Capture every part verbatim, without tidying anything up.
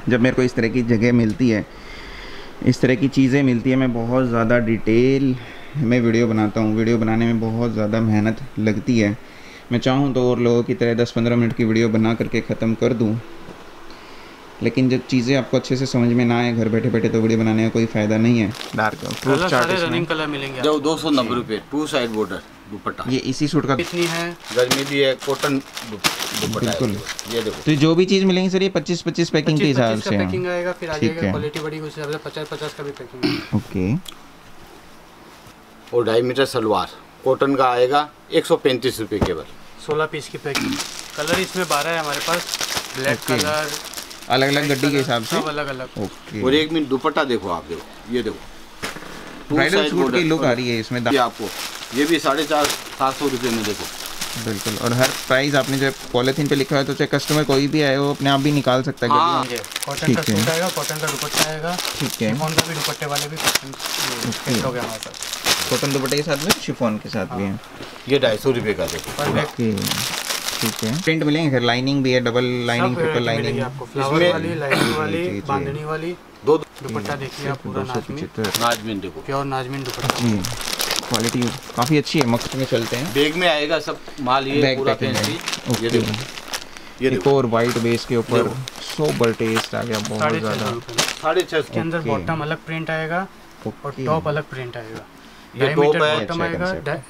जब मेरे को इस तरह की जगह मिलती है, इस तरह की चीज़ें मिलती है, मैं बहुत ज़्यादा डिटेल में वीडियो बनाता हूँ। वीडियो बनाने में बहुत ज़्यादा मेहनत लगती है। मैं चाहूँ तो और लोगों की तरह दस पंद्रह मिनट की वीडियो बना करके ख़त्म कर दूँ, लेकिन जब चीज़ें आपको अच्छे से समझ में ना आए घर बैठे बैठे तो वीडियो बनाने का कोई फ़ायदा नहीं है। डार्क कलर सारे रनिंग कलर मिलेंगे जो दो सौ नब्बे रुपये टू साइड बॉर्डर दुपट्टा। ये इसी सूट का कितनी है? गर्मी भी है, कॉटन दुपट्टा। बिल्कुल, ये देखो। तो जो भी चीज़ मिलेंगी सर ये पच्चीस पच्चीस पैकिंग के हिसाब से पैकिंग आएगा, फिर आ जाएगा क्वालिटी बड़ी उस हिसाब से पचास पचास का भी पैकिंग है। ओके। और ढाई मीटर सलवार कॉटन का आएगा एक सौ पैंतीस रुपये केवल। सोलह पीस की पैकिंग। कलर इसमें बारह है हमारे पास। ब्लैक कलर अलग अलग गड्डी के हिसाब से अलग अलग। ओके। और एक मिनट दुपट्टा देखो आप, देखो ये देखो ब्राइडल सूट की लुक आ रही है इसमें। ये आपको ये भी साढ़े चार सात सौ रुपये में देखो। बिल्कुल, और हर प्राइस आपने जो पॉलीथीन पे लिखा है तो चाहे कस्टमर कोई भी आए वो अपने आप भी निकाल सकता है। हाँ, कॉटन का सूट आएगा, कॉटन का दुपट्टा आएगा। ठीक है। शिफॉन का भी दुपट्टे वाले भी कॉटन हो गया हमारे साथ। कॉटन दुपट्टे के साथ में शिफॉन के साथ भी है। ये ढाई सौ रुपये का देखो। ओके, ठीक है। प्रिंट मिलेंगे, फिर लाइनिंग भी है, डबल लाइनिंग, ट्रिपल लाइनिंग आपको, फ्लावर वाली, लाइनिंग वाली, बांधनी वाली। दो दुपट्टा देखिए आप, पूरा नाजमीन नाजमीन देखो, प्योर नाजमीन दुपट्टा। जी, क्वालिटी काफ़ी अच्छी है। मख्त में चलते हैं, बैग में आएगा सब माल। ये पूरा फैंसी। ये देखो, ये देखो, और वाइट बेस के ऊपर सोबर टेस्ट आ गया बहुत ज़्यादा। साढ़े छः के अंदर बॉटम अलग प्रिंट आएगा और टॉप अलग प्रिंट आएगा। ये टॉप है, बॉटम आएगा।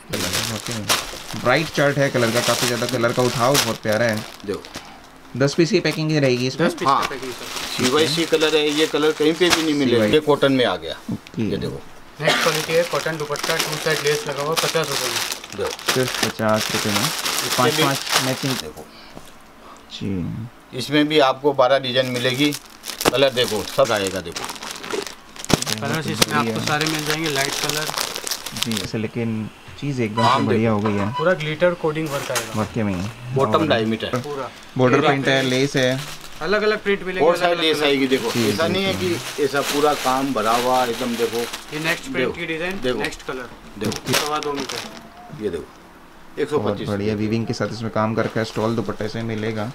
ब्राइट चार्ट है कलर का, काफ़ी ज़्यादा कलर का उठाव बहुत प्यारा है। देखो दस पीस की पैकिंग ही रहेगी इसमें। हाँ, सीवाईसी कलर है, ये कलर कहीं पे भी नहीं मिलेगा। ये कॉटन में आ गया। ये देखो नेक्स्ट क्वालिटी है, cotton dupatta, two side lace लगा हुआ, पचास रुपये में। देखो सिर्फ पचास रुपये में पाँच पाँच मैचिंग। देखो जी, इसमें भी आपको बारह डिजाइन मिलेगी। कलर देखो सब आएगा। देखो कलर इसमें आपको सारे मिल जाएंगे, लाइट कलर जी। ऐसे लेकिन चीज़ एकदम से बढ़िया हो गई है। पूरा ग्लिटर कोडिंग वर्क आएगा वाकई में। बॉटम ढाई मीटर पूरा, बॉर्डर प्रिंट है, लेस है, अलग अलग प्रिंट मिलेंगे। और साइड लेस आएगी। देखो ऐसा नहीं है कि ऐसा पूरा काम भरा हुआ एकदम। देखो ये नेक्स्ट प्रिंट की डिजाइन, नेक्स्ट कलर देखो, सवा दो मीटर। ये देखो एक सौ पच्चीस। बढ़िया वीविंग के साथ इसमें काम करके स्टॉल दुपट्टे से मिलेगा।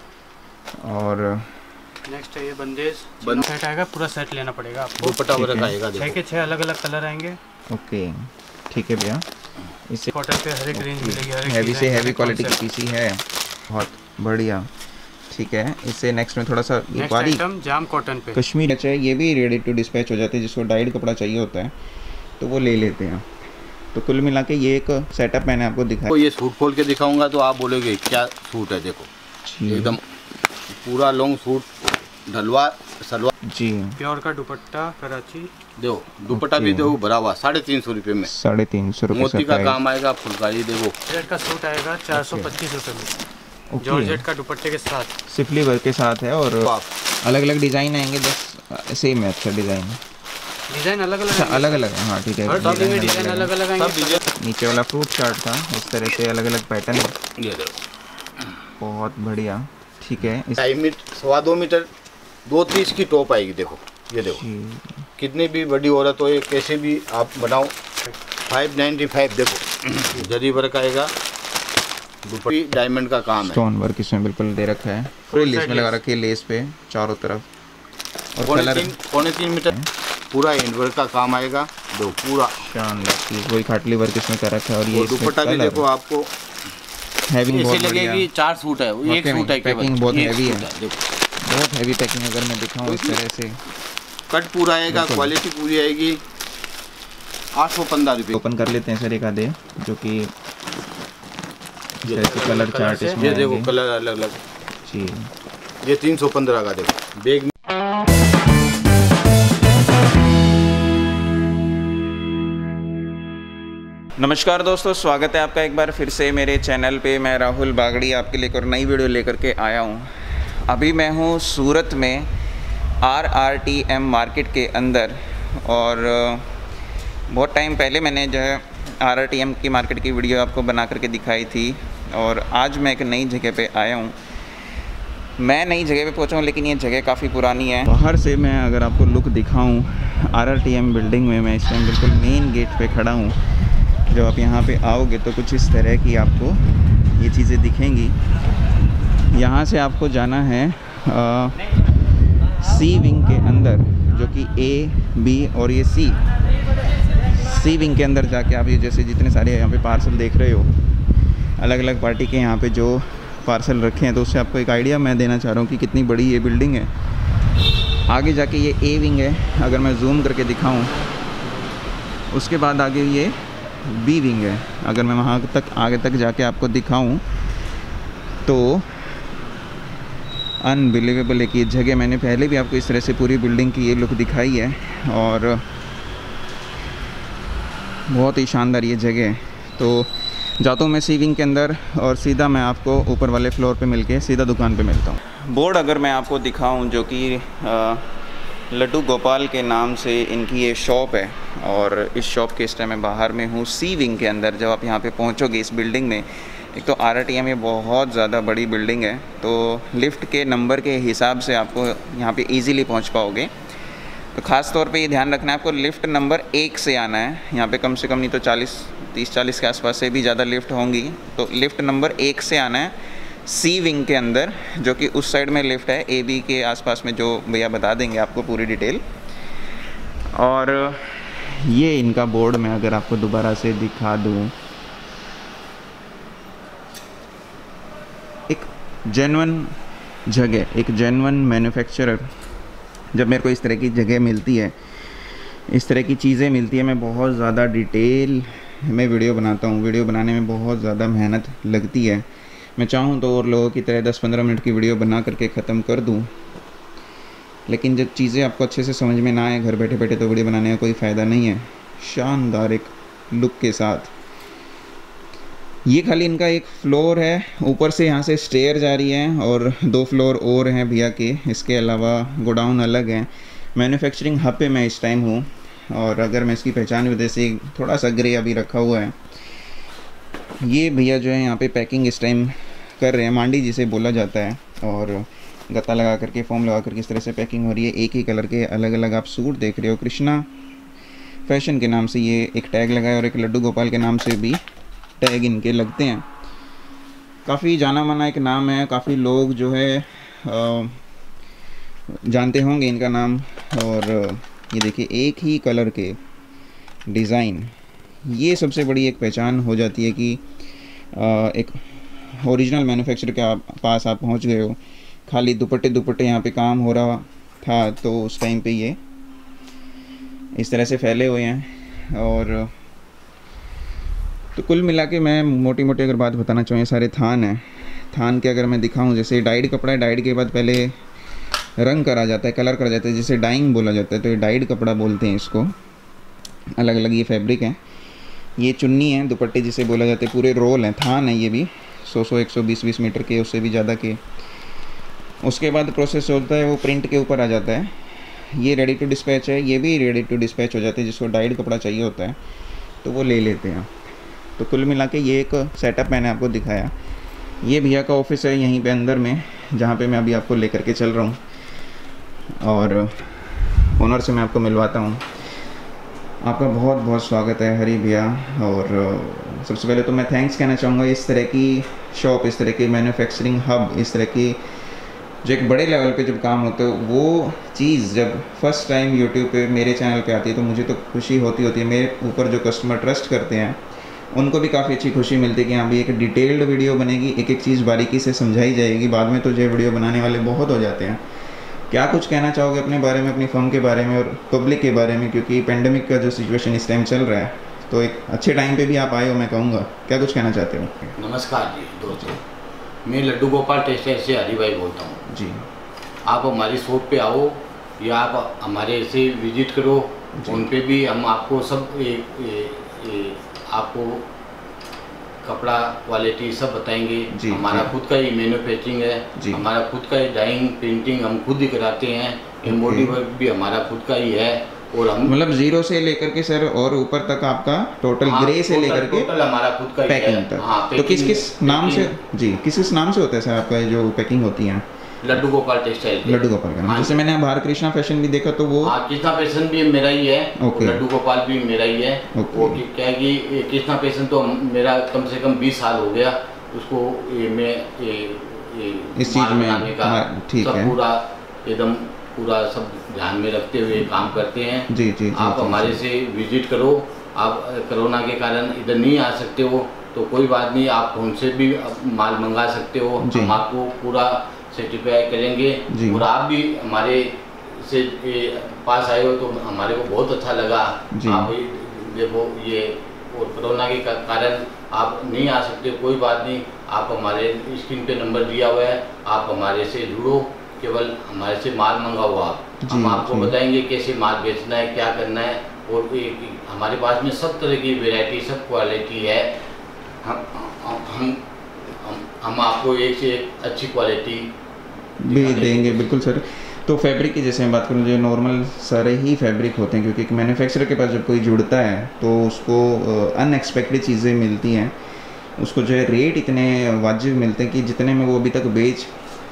और नेक्स्ट है ये बंदेज बंद सेट आएगा, पूरा सेट लेना पड़ेगा आपको। दुपट्टा वर्क आएगा। छह के छह अलग अलग कलर आएंगे। ओके, ठीक है भैया। इससे कॉटन पे हर एक रेंज मिलेगी, हर एक हैवी से हैवी क्वालिटी की पीसी है, बहुत बढ़िया। ठीक है, इससे नेक्स्ट में थोड़ा सा बारीक जाम कॉटन पे कश्मीर चाहिए, ये भी रेडी टू डिस्पैच हो जाते हैं। जिसको डाइड कपड़ा चाहिए होता है तो वो ले लेते हैं। तो कुल मिला के ये एक सेटअप मैंने आपको दिखाया। तो ये सूट खोल के दिखाऊंगा तो आप बोलोगे क्या सूट है। देखो एकदम पूरा लॉन्ग सूट, ढलवा सलवार जी, प्योर का दुपट्टा कराची। देखो दुपट्टा भी देखो भरा हुआ, साढ़े तीन सौ रुपये में। साढ़े तीन सौ रुपये मोती का काम आएगा, फुलकारी। देखो जॉर्जेट का सूट आएगा चार सौ पच्चीस रुपये में, जॉर्जेट का दुपट्टे के साथ, सिफली वर्क के साथ है। और अलग अलग डिज़ाइन आएंगे, दस सेम है। अच्छा डिज़ाइन डिज़ाइन अलग अलग अलग अलग है। हाँ ठीक है, डिज़ाइन अलग अलग आएंगे। नीचे वाला फ्रूट चार्ट था, इस तरह से अलग अलग पैटर्न है। ये देखो बहुत बढ़िया। ठीक है, ढाई मीटर सवा दो मीटर दो तीस की टॉप आएगी। देखो ये देखो कितनी भी बड़ी औरत हो, ये कैसे भी आप बनाओ। फाइव नाइन्टी फाइव देखो जरी वर्क आएगा, दुपट्टी डायमंड का काम है। स्टोन वर्क इसमें बिल्कुल दे रखा है, पूरी लेस में लगा रखी है, लेस पे चारों तरफ। और पौने तीन पौने तीन मीटर पूरा हैंड वर्क का काम आएगा। दो पूरा शानदार चीज, वही खाटली वर्क इसमें कर रखा है। और ये दुपट्टा भी देखो आपको हैवी बहुत लगेगी। चार सूट है, एक सूट है, पैकिंग बहुत हैवी है, बहुत हैवी पैकिंग। अगर मैं दिखाऊं इस तरह से कट पूरा आएगा, क्वालिटी पूरी आएगी। आठ सौ पंद्रह रुपये। ओपन कर लेते हैं सर एक आधे, जो कि जैसे कलर चार्ट इसमें ये देखो कलर अलग अलग जी। ये तीन सौ पंद्रह का देखो बैग। नमस्कार दोस्तों, स्वागत है आपका एक बार फिर से मेरे चैनल पे। मैं राहुल बागड़ी आपके लिए एक और नई वीडियो लेकर के आया हूँ। अभी मैं हूँ सूरत में R R T M market के अंदर। और बहुत टाइम पहले मैंने जो है आर आर टी एम की मार्केट की वीडियो आपको बना करके दिखाई थी। और आज मैं एक नई जगह पे आया हूँ। मैं नई जगह पे पहुँचा हूँ, लेकिन ये जगह काफ़ी पुरानी है। बाहर से मैं अगर आपको लुक दिखाऊँ, R R T M building में मैं इस टाइम बिल्कुल मेन गेट पे खड़ा हूँ। जब आप यहाँ पे आओगे तो कुछ इस तरह की आपको ये चीज़ें दिखेंगी। यहाँ से आपको जाना है सी विंग के अंदर, जो कि ए, बी और ये सी सी विंग के अंदर जाके आप ये जैसे जितने सारे यहाँ पे पार्सल देख रहे हो, अलग अलग पार्टी के यहाँ पे जो पार्सल रखे हैं, तो उससे आपको एक आइडिया मैं देना चाह रहा हूँ कि कितनी बड़ी ये बिल्डिंग है। आगे जाके ये ए विंग है, अगर मैं जूम करके दिखाऊँ, उसके बाद आगे ये बी विंग है। अगर मैं वहाँ तक आगे तक जाके आपको दिखाऊँ तो अनबिलीवेबल है कि ये जगह, मैंने पहले भी आपको इस तरह से पूरी बिल्डिंग की ये लुक दिखाई है और बहुत ही शानदार ये जगह है। तो जाता हूँ मैं सी विंग के अंदर और सीधा मैं आपको ऊपर वाले फ्लोर पे मिलके सीधा दुकान पे मिलता हूँ। बोर्ड अगर मैं आपको दिखाऊँ, जो कि लड्डू गोपाल के नाम से इनकी ये शॉप है, और इस शॉप के इस टाइम मैं बाहर में हूँ सी विंग के अंदर। जब आप यहाँ पे पहुँचोगे इस बिल्डिंग में, एक तो आर आर टी एम ये बहुत ज़्यादा बड़ी बिल्डिंग है, तो लिफ्ट के नंबर के हिसाब से आपको यहाँ पे इजीली पहुँच पाओगे। तो ख़ास तौर पे ये ध्यान रखना है, आपको लिफ्ट नंबर एक से आना है। यहाँ पे कम से कम नहीं तो चालीस तीस चालीस के आसपास से भी ज़्यादा लिफ्ट होंगी, तो लिफ्ट नंबर एक से आना है सी विंग के अंदर, जो कि उस साइड में लिफ्ट है। ए बी के आसपास में जो भैया बता देंगे आपको पूरी डिटेल। और ये इनका बोर्ड मैं अगर आपको दोबारा से दिखा दूँ, एक जेन्युइन जगह, एक जेन्युइन मैन्युफैक्चरर, जब मेरे को इस तरह की जगह मिलती है, इस तरह की चीज़ें मिलती है, मैं बहुत ज़्यादा डिटेल में वीडियो बनाता हूँ। वीडियो बनाने में बहुत ज़्यादा मेहनत लगती है। मैं चाहूँ तो और लोगों की तरह दस पंद्रह मिनट की वीडियो बना करके ख़त्म कर दूँ, लेकिन जब चीज़ें आपको अच्छे से समझ में ना आए घर बैठे बैठे, तो वीडियो बनाने का कोई फ़ायदा नहीं है। शानदार एक लुक के साथ, ये खाली इनका एक फ्लोर है, ऊपर से यहाँ से स्टेयर जा रही है और दो फ्लोर और हैं भैया के। इसके अलावा गोडाउन अलग हैं। मैन्युफैक्चरिंग हब पे मैं इस टाइम हूँ, और अगर मैं इसकी पहचान की वजह से थोड़ा सा ग्रे अभी रखा हुआ है। ये भैया जो है यहाँ पे पैकिंग इस टाइम कर रहे हैं, मांडी जिसे बोला जाता है, और गत्ता लगा करके, फॉर्म लगा करके इस तरह से पैकिंग हो रही है। एक ही कलर के अलग अलग आप सूट देख रहे हो। कृष्णा फैशन के नाम से ये एक टैग लगा है, और एक लड्डू गोपाल के नाम से भी टैग इनके लगते हैं। काफ़ी जाना माना एक नाम है, काफ़ी लोग जो है आ, जानते होंगे इनका नाम। और ये देखिए, एक ही कलर के डिज़ाइन, ये सबसे बड़ी एक पहचान हो जाती है कि आ, एक ओरिजिनल मैन्युफैक्चरर के आप, पास आप पहुंच गए हो। खाली दुपट्टे दुपट्टे यहाँ पे काम हो रहा था, तो उस टाइम पे ये इस तरह से फैले हुए हैं। और तो कुल मिला के मैं मोटी मोटी अगर बात बताना चाहूँ, ये सारे थान हैं। थान के अगर मैं दिखाऊं, जैसे डाइड कपड़ा है, डाइड के बाद पहले रंग करा जाता है, कलर करा जाता है, जिसे डाइंग बोला जाता है, तो ये डाइड कपड़ा बोलते हैं इसको। अलग अलग ये फैब्रिक है। ये चुन्नी है, दुपट्टे जिसे बोला जाता है, पूरे रोल हैं। थान है ये भी सौ सौ एक सौ बीस बीस मीटर के, उससे भी ज़्यादा के। उसके बाद प्रोसेस होता है वो प्रिंट के ऊपर आ जाता है। ये रेडी टू डिस्पैच है, ये भी रेडी टू डिस्पैच हो जाते हैं। जिसको डाइड कपड़ा चाहिए होता है तो वो ले लेते हैं। तो कुल मिला के ये एक सेटअप मैंने आपको दिखाया। ये भैया का ऑफिस है यहीं पे अंदर में, जहाँ पे मैं अभी आपको लेकर के चल रहा हूँ, और ओनर से मैं आपको मिलवाता हूँ। आपका बहुत बहुत स्वागत है हरी भैया। और सबसे पहले तो मैं थैंक्स कहना चाहूँगा, इस तरह की शॉप, इस तरह की मैन्युफैक्चरिंग हब, इस तरह की जो एक बड़े लेवल पे जब काम होता है, वो चीज़ जब फर्स्ट टाइम यूट्यूब पे मेरे चैनल पे आती है, तो मुझे तो खुशी होती होती है। मेरे ऊपर जो कस्टमर ट्रस्ट करते हैं, उनको भी काफ़ी अच्छी खुशी मिलती है कि हाँ भी एक डिटेल्ड वीडियो बनेगी, एक एक चीज़ बारीकी से समझाई जाएगी। बाद में तो जो वीडियो बनाने वाले बहुत हो जाते हैं। क्या कुछ कहना चाहोगे अपने बारे में, अपनी फर्म के बारे में और पब्लिक के बारे में, क्योंकि पेंडेमिक का जो सिचुएशन इस टाइम चल रहा है, तो एक अच्छे टाइम पे भी आप आए हो, मैं कहूँगा। क्या कुछ कहना चाहते हो? नमस्कार जी दोस्तों, मैं लड्डू गोपाल टेक्सटाइल से हरी भाई बोलता हूँ जी। आप हमारी शॉप पे आओ या आप हमारे से विजिट करो, उन पे भी हम आपको सब ए, ए, ए, आपको कपड़ा क्वालिटी सब बताएंगे। हमारा खुद का ही मैन्युफैक्चरिंग है, हमारा खुद का ही डाइंग प्रिंटिंग हम खुद ही कराते हैं। एम्ब्रॉयडरी वर्क भी हमारा खुद का ही है। और हम मतलब जीरो से लेकर के सर और ऊपर तक आपका टोटल हाँ, ग्रे से लेकर के टोटल हमारा खुद का पैकिंग तक। हाँ, तो किस किस नाम से जी किस किस नाम से होता है सर आपका जो पैकिंग होती है? लड्डू गोपाल टेक्सटाइल। लड्डू गोपाल का। जैसे मैंने बाहर कृष्णा फैशन भी देखा, तो वो हाँ, कृष्णा फैशन भी मेरा ही है। okay. लड्डू गोपाल भी मेरा ही है। okay. वो क्या है कि कृष्णा फैशन तो मेरा कम से कम बीस साल हो गया उसको, ये मैं ये, ये इस चीज़ में ठीक है, पूरा एकदम पूरा सब ध्यान में रखते हुए काम करते हैं। जी जी, जी आप जी, हमारे जी। से विजिट करो। आप कोरोना के कारण इधर नहीं आ सकते हो तो कोई बात नहीं, आप फोन से भी माल मंगा सकते हो। हम आपको पूरा सर्टिफाई करेंगे और आप भी हमारे से पास आए हो तो हमारे को बहुत अच्छा लगा। आप देखो ये और कोरोना के कारण आप नहीं आ सकते, कोई बात नहीं, आप हमारे स्क्रीन पे नंबर दिया हुआ है, आप हमारे से जुड़ो, केवल हमारे से माल मंगाओ। आप हम आपको बताएंगे कैसे माल बेचना है, क्या करना है। और एक हमारे पास में सब तरह की वैरायटी, सब क्वालिटी है। हम हम हम, हम आपको एक से एक अच्छी क्वालिटी भी देंगे। बिल्कुल सर। तो फैब्रिक की जैसे मैं बात करूँ, जो नॉर्मल सारे ही फैब्रिक होते हैं, क्योंकि एक मैन्युफैक्चरर के पास जब कोई जुड़ता है तो उसको अनएक्सपेक्टेड चीज़ें मिलती हैं, उसको जो है रेट इतने वाजिब मिलते हैं कि जितने में वो अभी तक बेच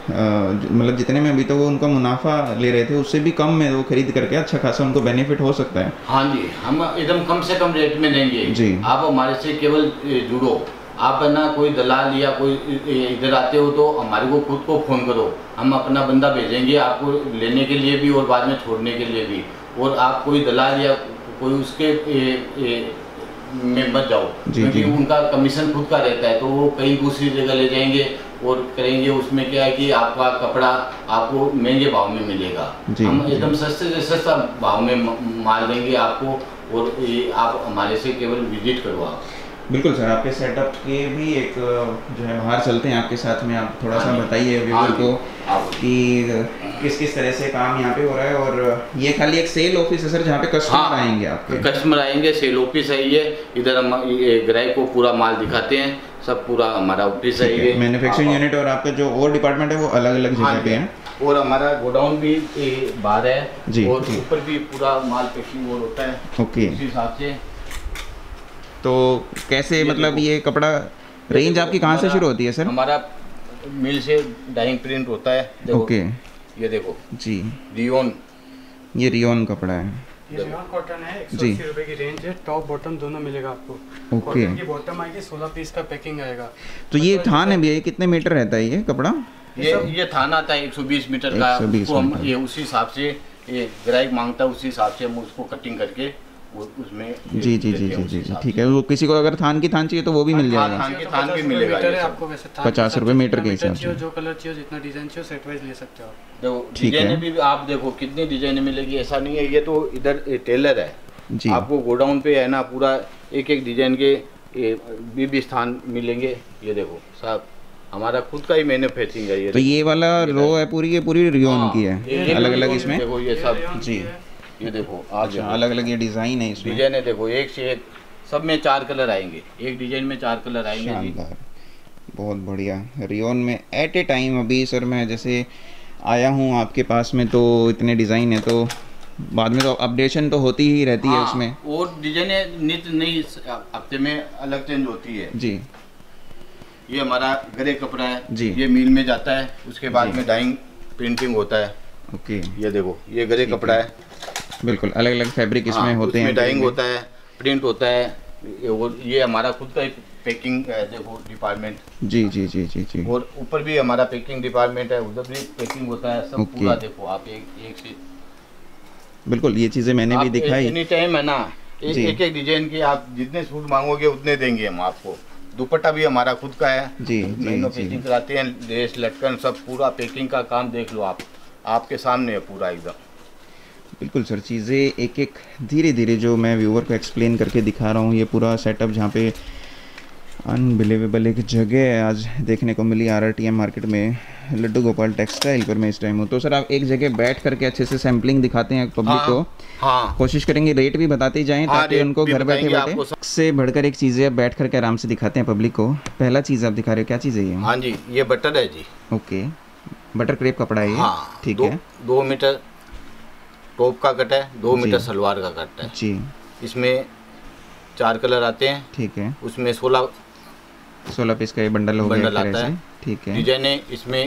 मतलब जितने में अभी तक वो उनका मुनाफा ले रहे थे उससे भी कम में वो खरीद करके अच्छा खासा उनको बेनिफिट हो सकता है। हाँ जी, हम एकदम कम से कम रेट में देंगे जी। आप हमारे से केवल जुड़ो, आप है ना कोई दलाल या कोई इधर आते हो तो हमारे को खुद को फ़ोन करो, हम अपना बंदा भेजेंगे आपको लेने के लिए भी और बाद में छोड़ने के लिए भी। और आप कोई दलाल या कोई उसके ए, ए, में मत जाओ, क्योंकि उनका कमीशन खुद का रहता है, तो वो कहीं दूसरी जगह ले जाएंगे और करेंगे। उसमें क्या है कि आपका कपड़ा आपको महंगे भाव में मिलेगा, हम एकदम सस्ते से सस्ता भाव में माल देंगे आपको। और ये आप हमारे से केवल विजिट करो आप। बिल्कुल सर। आपके सेटअप के भी एक जो है बाहर चलते हैं आपके साथ में, आप थोड़ा सा बताइए व्यूअर को कि किस किस तरह से काम यहाँ पे हो रहा है। और ये खाली एक सेल ऑफिस है सर जहाँ पे कस्टमर हाँ, आएंगे आपके? कस्टमर आएंगे, सेल ऑफिस है ये। इधर हम ग्राहक को पूरा माल दिखाते हैं, सब पूरा हमारा ऑफिस है ये। मैन्युफैक्चरिंग यूनिट और आपका जो और डिपार्टमेंट है वो अलग अलग जगह पे है। और हमारा गोडाउन भी बाहर है जी, और ऊपर भी पूरा माल पैकिंग और होता है ओके उस हिसाब से। तो कैसे मतलब ये कपड़ा रेंज आपकी कहाँ से शुरू होती है सर? हमारा मिल से डाइंग प्रिंट होता है। देखो, ओके ये देखो जी, रियोन, ये रियोन कपड़ा है, ये रियोन कॉटन है। एक सौ अस्सी रुपए की रेंज है, टॉप बॉटम दोनों मिलेगा आपको। ओके, कॉटन की बॉटम आएगी, सोलह पीस का पैकिंग आएगा। तो ये थान है भैया, ये कितने मीटर रहता है ये कपड़ा? ये ये थान आता है एक सौ बीस मीटर का। उसको हम ये उसी हिसाब से ये ग्राहक मांगता है, उसी हिसाब से हम उसको कटिंग करके उसमें जी जी जी जी जी ठीक है। वो किसी को अगर थान की थान चाहिए तो वो भी मिल जाएगा? थान की थान भी मिलेगा आपको। वैसे पचास रुपए मीटर के हिसाब से, जो कलर चाहिए, जितना डिजाइन चाहिए सेट वाइज ले सकते हो। देखो डिजाइन भी आप देखो कितनी डिजाइन मिलेगी, ऐसा नहीं है। ये तो इधर टेलर है जी, आपको गोडाउन पे है ना पूरा एक एक डिजाइन के भी भी स्थान मिलेंगे। ये देखो साहब, हमारा खुद का ही मैन्युफैक्चरिंग है ये। तो ये वाला रो है पूरी, ये पूरी रियोन की है, अलग अलग इसमें देखो ये सब जी। ये देखो आज अलग अलग ये डिज़ाइन है, इसमें डिजाइन है। देखो एक से एक, सब में चार कलर आएंगे, एक डिजाइन में चार कलर आएंगे जी। बहुत बढ़िया। रियोन में एट ए टाइम अभी सर मैं जैसे आया हूँ आपके पास में तो इतने डिज़ाइन है, तो बाद में तो अपडेशन तो होती ही रहती है उसमें, और डिजाइने नित्य नई हफ्ते में अलग चेंज होती है जी। ये हमारा ग्रे कपड़ा है जी, ये मिल में जाता है, उसके बाद में डाइंग प्रिंटिंग होता है। ओके, ये देखो ये ग्रे कपड़ा है, बिल्कुल अलग अलग फैब्रिक इसमें हाँ, होते हैं, डाइंग होता है, प्रिंट होता है। और ये हमारा खुद का पैकिंग है, देखो डिपार्टमेंट जी जी जी जी जी। और ऊपर भी हमारा पैकिंग डिपार्टमेंट है, उधर भी पैकिंग होता है, सब पूरा देखो आप एक एक से बिल्कुल। ये चीज़ें मैंने भी दिखाई। एनी टाइम है ना, एक एक, एक डिजाइन के आप जितने सूट मांगोगे उतने देंगे हम आपको। दुपट्टा भी हमारा खुद का है जी, पैकिंग कराते हैं, लेस लटकन सब पूरा पैकिंग का काम देख लो आप, आपके सामने है पूरा एकदम। बिल्कुल सर, चीज़ें एक एक धीरे धीरे जो मैं व्यूअर को एक्सप्लेन करके दिखा रहा हूँ, ये पूरा सेटअप जहाँ पे अनबिलीवेबल एक जगह है आज देखने को मिली आरआरटीएम मार्केट में, लड्डू गोपाल टेक्सटाइल पर मैं इस टाइम हूँ। तो सर आप एक जगह बैठ करके अच्छे से सैम्पलिंग दिखाते हैं पब्लिक हाँ, को हाँ। कोशिश करेंगे रेट भी बताते जाएँ हाँ, ताकि उनको घर बैठे बैठे से बढ़कर एक चीज़ें आप बैठ करके आराम से दिखाते हैं पब्लिक को। पहला चीज़ आप दिखा रहे हो, क्या चीज़ है ये? हाँ जी, ये बटर है जी। ओके, बटर क्रेप कपड़ा है ये, ठीक है। दो मीटर टॉप का कट है, दो मीटर सलवार का कट है जी। इसमें चार कलर आते हैं, ठीक है। उसमें सोलह सोलह पीस का ये बंडल हो गया, बंडल आता है, ठीक है। डिजाइने इसमें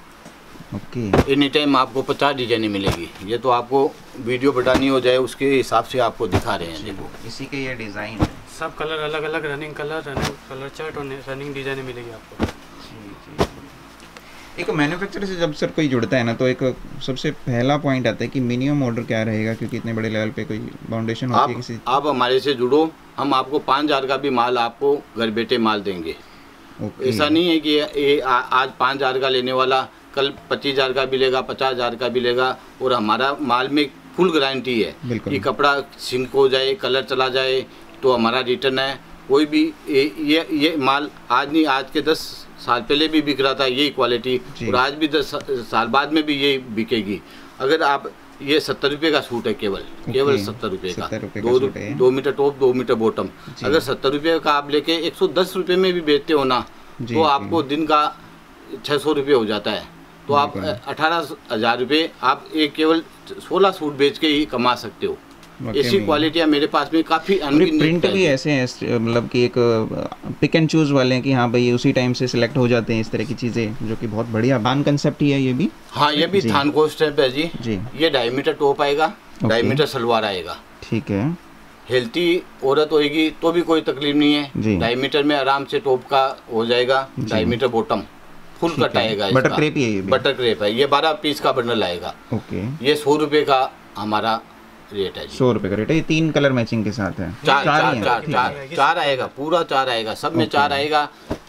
ओके, एनी टाइम आपको पचास डिजाइने मिलेगी। ये तो आपको वीडियो बढ़ानी हो जाए उसके हिसाब से आपको दिखा रहे हैं। देखो इसी के ये डिज़ाइन है, सब कलर अलग अलग, running colour, running colour chart और रनिंग डिजाइने मिलेगी आपको। एक मैन्युफैक्चरर से जब सर कोई जुड़ता है ना, तो एक सबसे पहला पॉइंट आता है कि मिनिमम ऑर्डर क्या रहेगा, क्योंकि इतने बड़े लेवल पे कोई फाउंडेशन होती है किसी। आप हमारे से जुड़ो, हम आपको पाँच हज़ार का भी माल आपको घर बैठे माल देंगे। ऐसा नहीं है कि ये आ, आज पाँच हज़ार का लेने वाला कल पच्चीस हज़ार का भी लेगा, पचास हज़ार का भी लेगा। और हमारा माल में फुल गारंटी है कि कपड़ा सिंक हो जाए, कलर चला जाए तो हमारा रिटर्न है। कोई भी ये ये, ये माल आज नहीं, आज के दस साल पहले भी बिक रहा था यही क्वालिटी, और आज भी दस साल बाद में भी यही बिकेगी। अगर आप ये सत्तर रुपये का सूट है, केवल केवल सत्तर रुपये का, दो दो मीटर टॉप दो मीटर बॉटम। अगर सत्तर रुपये का आप लेके एक सौ दस रुपये में भी बेचते हो ना, तो आपको दिन का छः सौ रुपये हो जाता है। तो आप अठारह हजार रुपये आप एक केवल सोलह सूट बेच के ही कमा सकते हो। ऐसी क्वालिटियाँ मेरे पास में काफ़ी प्रिंट भी ऐसे हैं, मतलब कि एक पिक एंड चूज वाले हैं कि हाँ भाई उसी टाइम से सिलेक्ट हो जाते हैं, इस तरह की चीज़ें, जो कि बहुत बढ़िया थान कंसेप्ट ही है ये भी। हाँ, ये भी थान कॉन्सेप्ट है जी जी ये ढाई मीटर टॉप आएगा, ढाई मीटर सलवार आएगा। ठीक है। हेल्थी औरत होएगी तो भी कोई तकलीफ नहीं है, ढाई मीटर में आराम से टॉप का हो जाएगा। ढाई मीटर बॉटम फुल कट आएगा। बटर क्रेप ही है ये भी। बटर क्रेप है, ये बारह पीस का बंडल आएगा। ओके। ये सौ रुपये का हमारा रेट है जी। सौ रुपये का रेट है। ये तीन कलर मैचिंग के साथ है। चार चार चार चार, चार, चार आएगा, पूरा चार आएगा, सब में चार आएगा।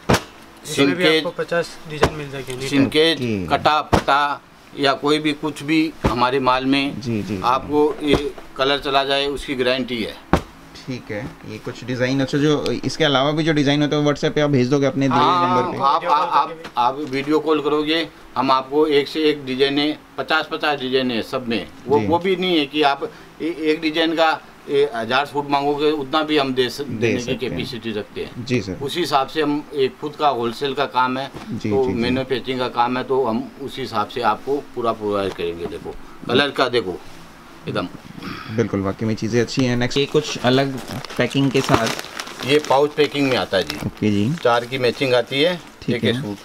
सिंकेज पचास डिजाइन मिल जाएगी, सिंकेज कटा पटा या कोई भी कुछ भी हमारे माल में जी जी आपको ये कलर चला जाए उसकी गारंटी है। ठीक है। ये कुछ डिज़ाइन, अच्छा जो इसके अलावा भी जो डिज़ाइन होता है व्हाट्सएप पे आप भेज दोगे अपने नंबर पे? आप आप आप वीडियो कॉल करोगे, हम आपको एक से एक डिजाइन है, पचास पचास डिजाइन है सब में। वो वो भी नहीं है कि आप एक डिजाइन का हजार सूट मांगोगे, उतना भी हम दे देने की कैपेसिटी रखते हैं जी सर। उसी हिसाब से हम, एक खुद का होलसेल का काम है तो मैन्युफैक्चरिंग का काम है, तो हम उसी हिसाब से आपको पूरा प्रोवाइड करेंगे। देखो कलर का, देखो एकदम बिल्कुल वाकई में चीज़ें अच्छी हैं। नेक्स्ट ये कुछ अलग पैकिंग के साथ, ये पाउच पैकिंग में आता है जी। ओके जी। चार की मैचिंग आती है। ठीक है। सूट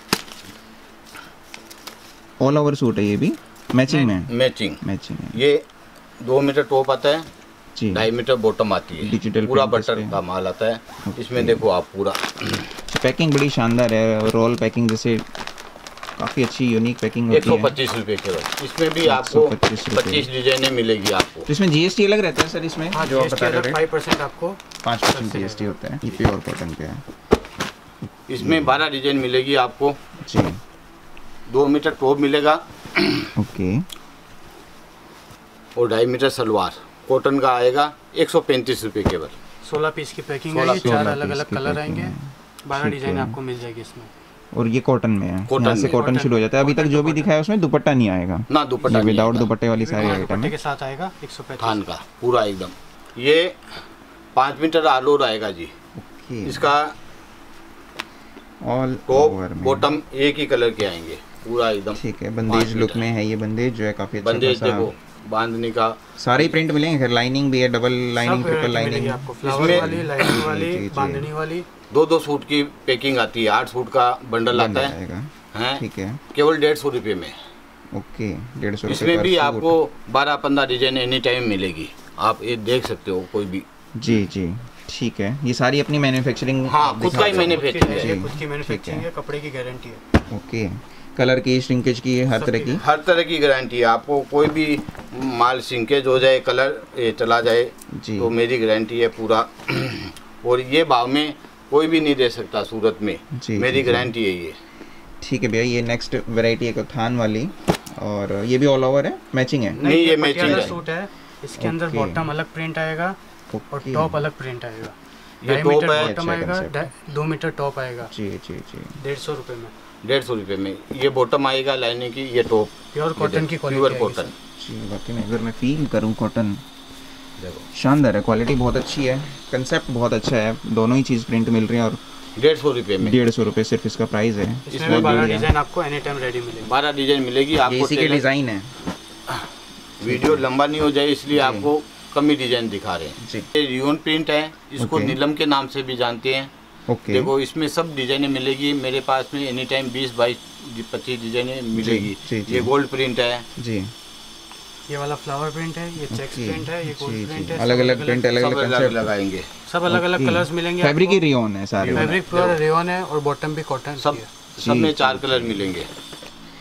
ऑल ओवर सूट है ये भी मैचिंग में? मैचिंग मैचिंग है। ये दो मीटर टॉप आता है जी, ढाई मीटर बॉटम आती है, डिजिटल पूरा बटर का माल आता है। इसमें देखो आप पूरा पैकिंग बड़ी शानदार है, रोल पैकिंग जैसे काफ़ी अच्छी यूनिक पैकिंग होती है। एक सौ पच्चीस रुपये केवल। इसमें भी आपको पच्चीस डिजाइने मिलेगी आपको। तो इसमें जीएसटी अलग रहता है सर इसमें? हाँ, जो आप बता रहे हैं फाइव परसेंट आपको पाँच परसेंट जीएसटी होता है। ये प्योर कॉटन पे है। इसमें बारह डिजाइन मिलेगी आपको जी। दो मीटर टॉप मिलेगा ओके, और ढाई मीटर सलवार कॉटन का आएगा एक सौ पैंतीस रुपये केवल। सोलह पीस की पैकिंग है, चार अलग अलग कलर आएंगे, बारह डिजाइन आपको मिल जाएगी इसमें। और ये कॉटन में है, यहाँ से कॉटन शुरू हो जाता है। अभी तक जो भी दिखाया उसमें दुपट्टा नहीं आएगा ना, दुपट्टा विदाउट दुपट्टे वाली सारी आइटम के साथ आएगा एक सौ पैंतीस थान का पूरा एकदम। ये पाँच मीटर ऑल ओवर आएगा जी। इसका ऑल टॉप बॉटम एक ही कलर के आएंगे पूरा एकदम। ठीक है। बंदेज लुक में है ये, बंदेज जो है काफी अच्छा बंदेज देखो, बांधने का सारे ही प्रिंट मिलेंगे, लाइनिंग भी है, डबल लाइनिंग, ट्रिपल लाइनिंग आपको, फ्लावर वाली, लाइनिंग वाली, बांधनी वाली। दो दो सूट की पैकिंग आती है, आठ सूट का बंडल आता है, हैं? ठीक है। केवल डेढ़ सौ रुपये में। ओके, डेढ़ सौ। इसमें भी आपको बारह पंद्रह डिजाइन एनी टाइम मिलेगी, आप ये देख सकते हो कोई भी। जी जी ठीक है। ये सारी अपनी मैन्युफैक्चरिंग? हाँ, खुद का ही मैन्युफैक्चरिंग है, खुद की मैन्युफैक्चरिंग है, कपड़े की गारंटी है। ओके। कलर की, श्रिंकेज की, हर तरह की हर तरह की गारंटी है आपको। कोई भी माल श्रिंकेज हो जाए, कलर ये चला जाए जी, तो मेरी गारंटी है पूरा। और ये भाव में कोई भी नहीं दे सकता सूरत में जी, मेरी गारंटी है ये। ठीक है भैया। ये नेक्स्ट वैरायटी है थान वाली, और ये भी ऑल ओवर है, मैचिंग है? नहीं, ये मैचिंग है। सूट है, इसके अंदर बॉटम अलग प्रिंट आएगा और टॉप अलग प्रिंट आएगा। ये टॉप है, बॉटम आएगा, दो मीटर टॉप आएगा जी जी जी, डेढ़ सौ रुपये में। डेढ़ सौ रुपये में ये बॉटम आएगा लाइनिंग की, ये टॉप प्योर कॉटन की क्वालिटी, प्योर कॉटन। बाकी में अगर मैं फील करूँ कॉटन, देखो शानदार है, क्वालिटी बहुत अच्छी है, कंसेप्ट बहुत अच्छा है, दोनों ही चीज़ प्रिंट मिल रही है। और डेढ़ सौ रुपये में, डेढ़ सौ रुपये सिर्फ इसका प्राइस है। इसमें बारह डिजाइन आपको एनी टाइम रेडी मिलेगी, बारह डिजाइन मिलेगी आपको। इसी के डिज़ाइन है, वीडियो लंबा नहीं हो जाए इसलिए आपको कम ही डिजाइन दिखा रहे हैं जी। ये रियोन प्रिंट है, इसको नीलम के नाम से भी जानते हैं। ओके। देखो इसमें सब डिजाइनें मिलेगी मेरे पास में, एनी टाइम बीस बाईस पच्चीस डिजाइनें मिलेगी जी, जी, ये गोल्ड प्रिंट है जी, ये वाला फ्लावर प्रिंट है, ये चेक्स प्रिंट है, ये गोल्ड प्रिंट है। अलग अलग प्रिंट, अलग अलग कंसेप्ट लगाएंगे, सब अलग अलग कलर्स मिलेंगे। फैब्रिक ही रियोन है सारे, फैब्रिक प्योर रियोन है और बॉटम भी कॉटन। सब सब में चार कलर मिलेंगे।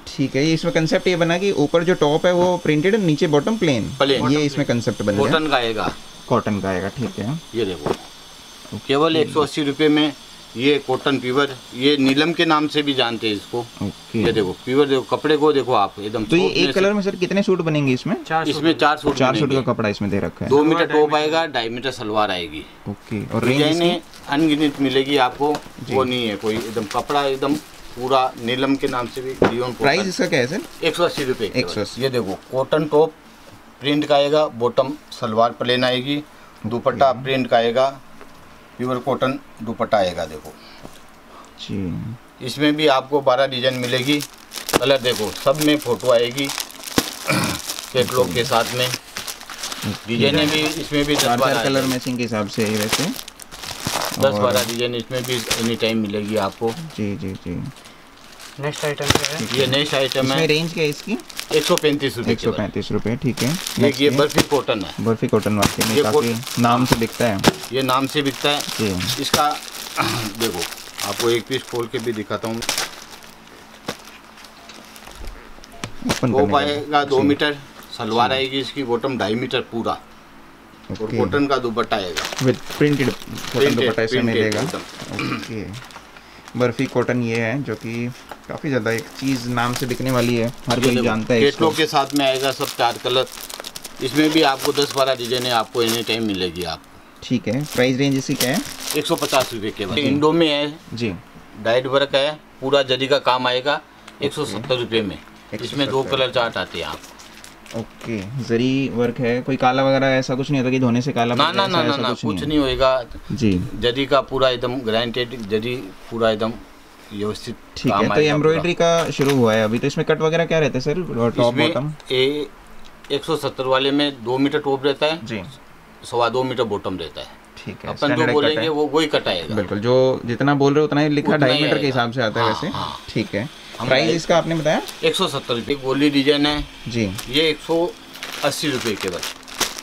ठीक है, ये इसमें कंसेप्ट ये बना कि ऊपर जो टॉप है वो प्रिंटेड, नीचे बॉटम प्लेन प्लेन, ये इसमें कंसेप्ट बन गया। कॉटन का आएगा, कॉटन का आएगा, ठीक है। ये देखो केवल एक सौ अस्सी रुपये में ये कॉटन प्योर, ये नीलम के नाम से भी जानते हैं इसको। ओके, ये देखो प्योर, देखो कपड़े को देखो आप एकदम। तो ये एक कलर में सर कितने सूट बनेंगे इसमें? चार इसमें चार सूट चार सूट का कपड़ा इसमें दे रखा है। दो मीटर टॉप आएगा, ढाई मीटर सलवार आएगी। ओके, और रेंज डिजाइने अनगिनत मिलेगी आपको, वो नहीं है कोई, एकदम कपड़ा एकदम पूरा नीलम के नाम से भी। प्राइस इसका क्या है सर? एक सौ अस्सी रुपये। एक सौ अस्सी। ये देखो कॉटन टॉप प्रिंट का आएगा, बॉटम सलवार प्लेन आएगी, दुपट्टा प्रिंट का आएगा, प्योर कॉटन दुपट्टा आएगा। देखो जी, इसमें भी आपको बारह डिजाइन मिलेगी। कलर देखो सब में फोटो आएगी कैटलॉग के साथ में। डिजाइने भी इसमें भी दस बारह कलर मैचिंग के हिसाब से है वैसे, दस बारह डिजाइन इसमें भी एनी टाइम मिलेगी आपको। जी जी जी। नेक्स्ट आइटम क्या है? ये नेक्स्ट आइटम है। रेंज क्या है इसकी? एक सौ पैंतीस रुपये। एक सौ पैंतीस रुपये, ठीक है। एक ये बर्फी कॉटन है। बर्फी कॉटन वाकई में काफी नाम से बिकता है। ये नाम से बिकता है जी। इसका देखो आपको एक पीस खोल के भी दिखाता हूँ। टॉप आएगा दो मीटर, सलवार आएगी इसकी, बॉटम ढाई मीटर पूरा, और कॉटन का दुपट्टा आएगा विद प्रिंटेड कॉटन दुपट्टा इसमें मिलेगा। ओके, बर्फी कॉटन ये है जो कि काफ़ी ज़्यादा एक चीज़ नाम से बिकने वाली है, हर कोई जानता है। कैटलॉग के साथ में आएगा सब चार कलर, इसमें भी आपको दस बारह डिजाइने आपको एनी टाइम मिलेगी आप। ठीक है, प्राइस रेंज इसकी क्या है? एक सौ पचास रुपये के बाद। इंडो में है जी, डाइट वर्क है, पूरा जरी का काम आएगा, एक सौ सत्तर रुपये में। इसमें दो कलर चार्ट आते हैं आप। ओके, जरी वर्क है, कोई काला वगैरह ऐसा कुछ नहीं होता कि धोने से काला? ना ना ना ना ना कुछ नहीं होएगा जी। जरी का पूरा एकदम ग्राइंडेड जरी, पूरा एकदम व्यवस्थित। ठीक है, तो एम्ब्रॉयडरी का शुरू हुआ है अभी, तो इसमें कट वगैरह क्या रहता है सर? टॉप बॉटम एक सौ सत्तर वाले में दो मीटर टॉप रहता है जी, सवा दो मीटर बॉटम रहता है। ठीक है, अपन जो बोलेंगे वो वही कट आएगा। बिल्कुल, जो जितना बोल रहे हो उतना ही लिखा, ढाई मीटर के हिसाब से आता है वैसे। ठीक है, प्राइस इसका आपने बताया एक सौ सत्तर रुपये। गोली डिजाइन है जी, ये एक सौ अस्सी रुपये के बस।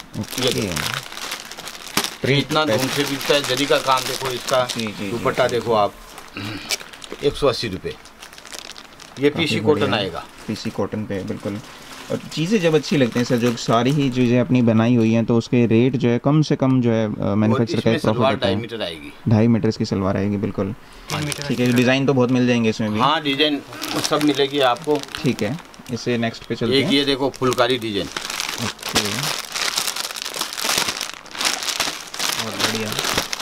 इतना धूम से बिकता है, जरी का काम देखो इसका, दुपट्टा देखो आप, एक सौ अस्सी रुपये। ये पीसी कॉटन आएगा, पीसी कॉटन पे बिल्कुल। और चीज़ें जब अच्छी लगती हैं सर, जो सारी ही चीज़ें अपनी बनाई हुई हैं, तो उसके रेट जो है कम से कम जो है मैन्युफैक्चर का एक प्रॉफिट होता है। ढाई मीटर आएगी, ढाई मीटर इसकी सलवार आएगी बिल्कुल। ठीक है, डिज़ाइन तो बहुत मिल जाएंगे इसमें भी। हाँ, डिजाइन सब मिलेगी आपको। ठीक है, इससे नेक्स्ट पे चलते हैं। एक ये देखो फुलकारी डिजाइन। ओके, बहुत बढ़िया।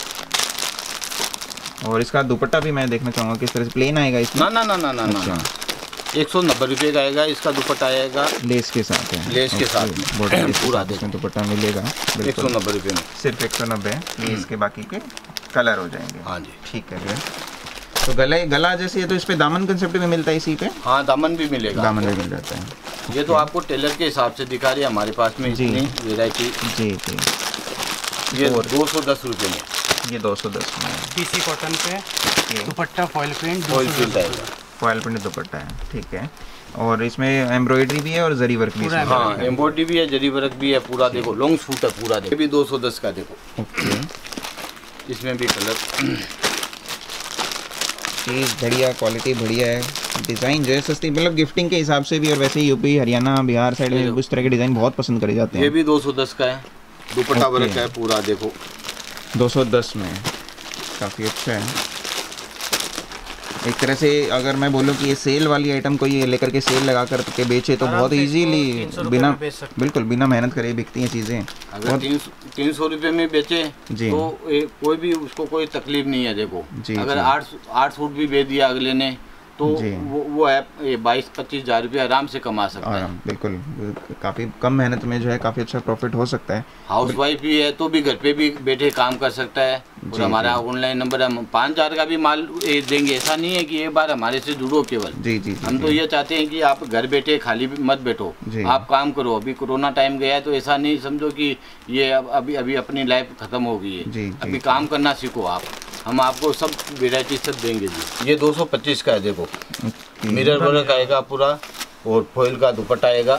और इसका दुपट्टा भी मैं देखना चाहूँगा किस तरह से, प्लेन आएगा इसमें? ना ना ना ना ना ना, एक सौ नब्बे रुपये का आएगा इसका दुपट्टा आएगा, लेस के साथ है। लेस के साथ पूरा इसमें दुपट्टा मिलेगा एक सौ नब्बे रुपये में, सिर्फ एक सौ नब्बे। इसके बाकी के कलर हो जाएंगे। हाँ जी, ठीक है। तो गले गला जैसे है, तो इस पे दामन कंसेप्ट में मिलता है इसी पे? हाँ, दामन भी मिलेगा, दामन भी मिल जाता है। ये तो आपको टेलर के हिसाब से दिखा रही है हमारे पास में इतनी वेराइटी। जी जी, ये दो सौ दस रुपये में, ये दो सौ दस में पीसी कॉटन पे dupatta foil print, foil print आएगा, फॉइल प्रिंट दुपट्टा है। ठीक है, और इसमें एम्ब्रॉयडरी भी है और जरी वर्क भी है। हाँ, एम्ब्रॉयडरी भी है, जरी वर्क भी है, पूरा देखो लॉन्ग सूट है पूरा। देखो ये भी दो सौ दस का देखो। ओके, इसमें भी कलर, चीज़ बढ़िया, क्वालिटी बढ़िया है, डिज़ाइन जो है सस्ती, मतलब गिफ्टिंग के हिसाब से भी। और वैसे यूपी, हरियाणा, बिहार साइड में उस तरह के डिज़ाइन बहुत पसंद करे जाते हैं। ये भी दो सौ दस का है, दुपट्टा वर्क है पूरा देखो, दो सौ दस में काफ़ी अच्छा है। एक तरह से अगर मैं बोलूँ कि ये सेल वाली आइटम को ये लेकर के सेल लगा कर के बेचे तो बहुत इजीली, बिना बिल्कुल बिना मेहनत करे बिकती हैं चीज़ें। अगर तीन तीन सौ रुपये में बेचे तो कोई भी उसको कोई तकलीफ नहीं है। देखो अगर आठ आठ सूट भी बेच दिया अगले ने तो वो वो है बाईस पच्चीस हज़ार रुपये आराम से कमा सकता है। बिल्कुल, काफ़ी कम मेहनत में जो है काफ़ी अच्छा प्रॉफिट हो सकता है। हाउस वाइफ भी है तो भी घर पे भी बैठे काम कर सकता है। और हमारा ऑनलाइन नंबर है, पाँच हज़ार का भी माल देंगे, ऐसा नहीं है कि एक बार हमारे से जुड़ो केवल। जी जी, हम तो ये चाहते हैं कि आप घर बैठे खाली मत बैठो, आप काम करो। अभी कोरोना टाइम गया है तो ऐसा नहीं समझो कि ये अभी अभी अपनी लाइफ खत्म हो गई है। अभी काम करना सीखो आप, हम आपको सब वेराइटी सब देंगे जी। ये दो सौ पच्चीस का है, देखो मिरर वर्क आएगा पूरा और फॉइल का दुपट्टा आएगा,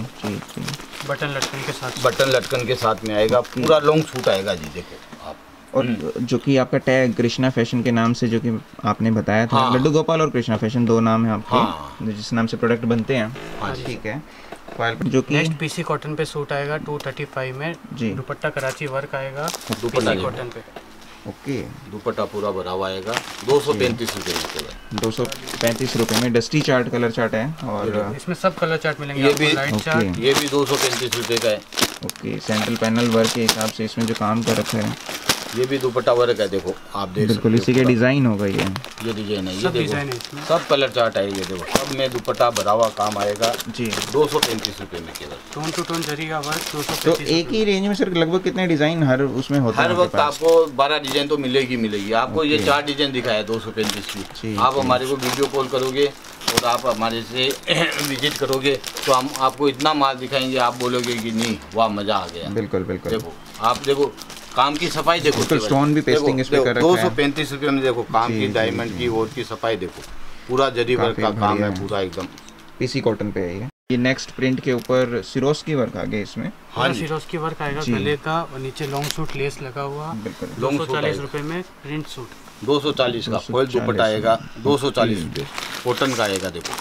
बटन लटकन के साथ, बटन लटकन के साथ में आएगा, पूरा लॉन्ग सूट आएगा जी। देखो आप और जो कि आपका टैग कृष्णा फैशन के नाम से जो कि आपने बताया था, हाँ। लड्डू गोपाल और कृष्णा फैशन दो नाम है आपके, हाँ। जिस नाम से प्रोडक्ट बनते हैं। हाँ, ठीक है। जो कि नेक्स्ट पीसी कॉटन पे सूट आएगा टू थर्टी फाइव में जी। दुपट्टा कराची वर्क आएगा दुपट्टा पीसी कॉटन पे। ओके, दुपट्टा पूरा भरा हुआ आएगा, दो सौ पैंतीस रुपये में। दो सौ पैंतीस रुपये में डस्टी चार्ट कलर चार्ट है। और इसमें सब कलर चार्ट मिलेंगे ये आपको, भी लाइट ओके। चार्ट। ये भी दो सौ पैंतीस रुपये का है। ओके, सेंट्रल पैनल वर्क के हिसाब से इसमें जो काम कर रखा है, ये भी दुपट्टा वर्क है, देखो आप देख बिल्कुल सकते इसी हो के पूरा। डिज़ाइन होगा ये। ये डिजाइन है, ये सब डिजाइन है देखो इसमें। सब कलर चार्ट है, ये देखो सब में दुपट्टा भरा हुआ काम आएगा, जी। दो सौ पैंतीस रुपये में केवल। टोन टू टोन जरी का वर्क दो सौ तो एक ही रेंज में सर लगभग कितने डिज़ाइन हर उसमें होते हैं हर आपके वक्त पास? आपको बारह डिजाइन तो मिलेगी मिलेगी आपको। ये ओके। चार डिजाइन दिखाया दो सौ पैंतीस जी, की। आप जी। हमारे को वीडियो कॉल करोगे और आप हमारे से विजिट करोगे तो हम आपको इतना माल दिखाएंगे, आप बोलोगे कि नहीं वाह मज़ा आ गया। बिल्कुल बिल्कुल। देखो आप देखो काम की सफाई देखो, बिल्कुल, स्टोन भी पेस्टिंग इस पे कर रखा दो है। सौ पैंतीस रुपये में देखो काम जी, की जी, डायमंड जी। की और की सफाई देखो, पूरा जरी वर्क काफी का काम बढ़िया है है। पूरा एकदम। पीसी कॉटन पे है ये। ये नेक्स्ट प्रिंट के ऊपर सिरोस की वर्क आ गई इसमें। हाँ जी, सिरोस की वर्क आएगा जी। गले का, और नीचे लॉन्ग सूट लेस लगा हुआ बिल्कुल। दो लॉन्ग सौ सूट चालीस आएगा। रुपये में प्रिंट सूट। दो सौ चालीस का दो सौ फॉइल चालीस दुपट्टा आएगा, दो सौ चालीस ओके। रुपये कॉटन का आएगा। देखो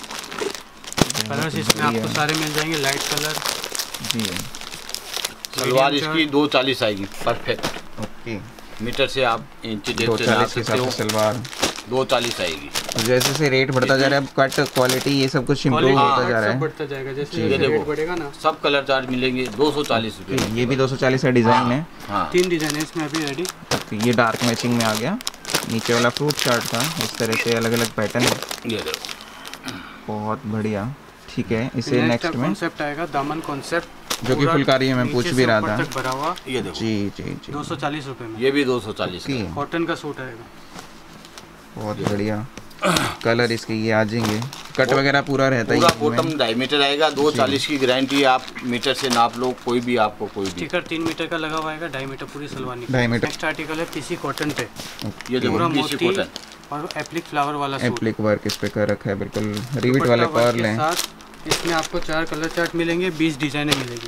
कलर्स इसमें आपको सारे मिल जाएंगे, लाइट कलर। जी। सलवार मीडियम इसकी दो चालीस आएगी परफेक्ट, ओके, मीटर से आप इंची दो डेढ़ से नाप चालीस के सकते हिसाब हो। से सलवार। दो चालीस आएगी। तो जैसे जैसे रेट बढ़ता जा रहा है, अब कट क्वालिटी ये सब कुछ इम्प्रूव क्वालिटी होता जा रहा सब है। बढ़ता जाएगा जैसे ये जैसे देखो। रेट बढ़ेगा ना। सब कलर चार्ट मिलेंगे दो सौ चालीस रुपये। ओके, ये भी दो सौ चालीस का डिज़ाइन है। हाँ तीन डिजाइन है इसमें अभी रेडी। ओके, ये डार्क मैचिंग में आ गया। नीचे वाला फ्रूट चार्ट था, इस तरह से अलग अलग पैटर्न है। ये देखो बहुत बढ़िया। ठीक है, इसे नेक्स्ट में कॉन्सेप्ट आएगा दामन कॉन्सेप्ट, जो कि फुलकारी है, मैं पूछ भी रहा था। भरा हुआ ये देखो जी जी जी। दो सौ चालीस रुपये में ये भी दो सौ चालीस ओके, कॉटन का सूट आएगा। बहुत बढ़िया। कलर इसके ये आ जाएंगे, कट वगैरह पूरा रहता है पूरा इसमें। बॉटम ढाई मीटर आएगा, दो चालीस की गारंटी है। आप मीटर से नाप लो, कोई भी आपको कोई भी। स्टिकर तीन मीटर का लगा हुआ है, ढाई मीटर पूरी सलवार निकल। ढाई मीटर। नेक्स्ट आर्टिकल है पीसी कॉटन पे, ये देखो पूरा पीसी मोती कॉटन। और एप्लिक फ्लावर वाला सूट। एप्लिक वर्क इस पे कर रखा है, बिल्कुल रिविट दुपट्टा वाले वर्क पर्ल के हैं। साथ इसमें आपको चार कलर चार्ट मिलेंगे, बीस डिजाइनें मिलेगी।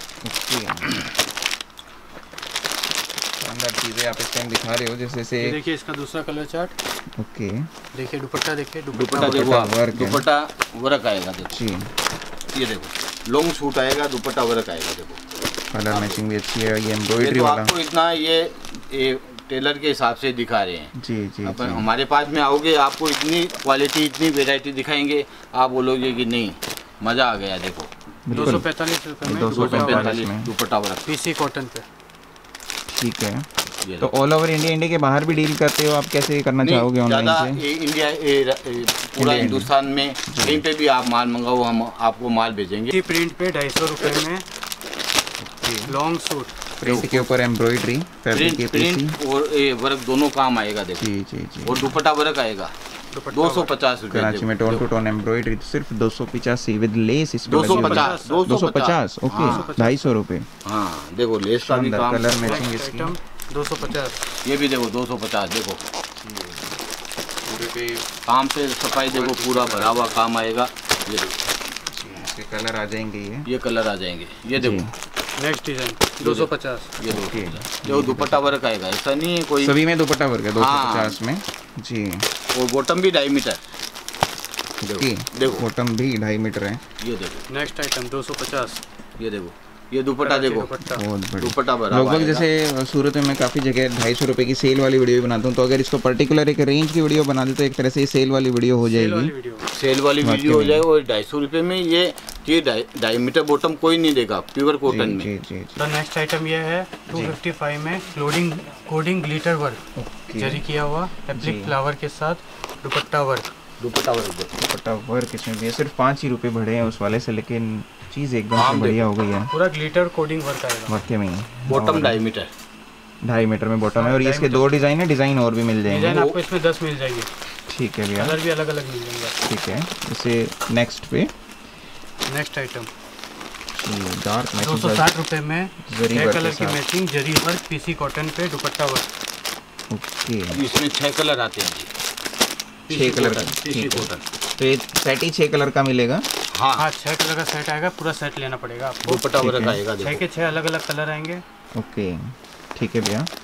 शानदार चीज़ें आप इस टाइम दिखा रहे हो, जैसे से ये देखिए इसका दूसरा कलर चार्ट। ओके देखिए दुपट्टा, देखिए दुपट्टा देखो दुपट्टा आप, वर्क है। दुपट्टा वर्क आएगा। देखो जी, ये देखो लॉन्ग सूट आएगा, दुपट्टा वर्क आएगा। देखो कलर मैचिंग भी अच्छी है। ये ये एम्ब्रॉयडरी तो वाला। आपको इतना ये ये टेलर के हिसाब से दिखा रहे हैं। जी जी अपन जी। हमारे पास में आओगे, आपको इतनी क्वालिटी इतनी वेराइटी दिखाएंगे, आप बोलोगे कि नहीं मज़ा आ गया। देखो दो बिल्कुल सौ पैंतालीस रुपये में दो सौ दुपट्टा पैंतालीस वर्क, में। दुपट्टा वर्क। पीसी कॉटन पे। ठीक है, ये तो देखो। ऑल ओवर इंडिया, इंडिया के बाहर भी डील करते हो आप? कैसे करना नहीं, चाहोगे ऑनलाइन ज़्यादा से? ये इंडिया ये, ये, पूरा इंडिया, हिंदुस्तान में कहीं पे भी आप माल मंगाओ, हम आपको माल भेजेंगे। इसी प्रिंट पे ढाई सौ रुपये में लॉन्ग सूट। प्रिंट के ऊपर एम्ब्रॉयडरी, फैब्रिक की प्रिंट पीसी। प्रिंट और ये वर्क दोनों काम आएगा। देखो जी जी जी। और दुपट्टा वर्क आएगा दुपट्टा दो सौ वर्क। पचास रुपये। कराची में टोन टू टोन एम्ब्रॉयडरी सिर्फ दो सौ पचासी विद लेस इसमें दो सौ लगी हुई है। पचास दो सौ पचास ओके, ढाई सौ रुपये। हाँ देखो लेस का भी शानदार काम। कलर मैचिंग नेक्स्ट इसकी। आइटम दो सौ पचास। ये भी देखो दो सौ पचास। देखो पूरे पे काम पे सफाई देखो, पूरा भरा हुआ काम आएगा। ये देखो इसके कलर आ जाएंगे ये। ये कलर आ जाएंगे। ये देखो नेक्स्ट डिजाइन दो सौ पचास। ये देखो ओके। देखो दुपट्टा वर्क आएगा, ऐसा नहीं है कोई। सभी में दुपट्टा वर्क है दो सौ हाँ। पचास में। जी और बॉटम भी ढाई मीटर। ओके, देखो देखो बॉटम भी ढाई मीटर है। ये देखो नेक्स्ट आइटम दो सौ पचास। ये देखो ये दुपट्टा देखो, दुपट्टा बहुत बढ़िया। दुपट्टा भरा हुआ लगभग आएगा। जैसे सूरत में मैं काफ़ी जगह ढाई सौ रुपये की सेल वाली वीडियो भी बनाता हूँ, तो अगर इसको पर्टिकुलर एक रेंज की वीडियो बना दे तो एक तरह से ये सेल वाली वीडियो हो सेल वाली जाएगी। वीडियो। सेल वाली वाकई वीडियो हो में। जाएगा। और ढाई सौ रुपये में ये ये ढाई ढाई मीटर बॉटम कोई नहीं देगा, प्योर कॉटन जी में। जी जी तो नेक्स्ट आइटम ये है टू फिफ्टी फाइव में फ्लोडिंग कोडिंग ग्लिटर वर्क ओके। जरी किया हुआ, एप्लिक जी। फ्लावर के साथ दुपट्टा वर्क। दुपट्टा वर्क देखो, दुपट्टा वर्क इसमें भी है। सिर्फ पाँच ही रुपये बढ़े हैं उस वाले से, लेकिन चीज़ एकदम हाँ, से बढ़िया हो गई है पूरा ग्लिटर कोडिंग वर्क आएगा। वाकई में। बॉटम ढाई मीटर। ढाई मीटर में बॉटम है, और ये ढाई इसके मीटर। दो डिज़ाइन है, डिज़ाइन और भी मिल डिजाइन जाएंगे। आपको इसमें दस मिल जाएगी, ठीक है भैया, कलर भी अलग अलग मिल जाएंगे। ठीक है। इसे नेक्स्ट पे नेक्स्ट आइटम डार्क दो सौ मैचिंग साठ रुपये में जरी छह वर्क कलर के की साथ। Matching zari work PC cotton पे दुपट्टा वर्क। ओके, इसमें छह कलर आते हैं जी। छः कलर का। पीसी ठीक है, कॉटन। तो ये सेट ही छः कलर का मिलेगा। हाँ हाँ छह कलर का सेट आएगा, पूरा सेट लेना पड़ेगा आपको। दुपट्टा ठीक वर्क है। आएगा छह देखो। के छह अलग अलग कलर आएंगे। ओके, ठीक है भैया।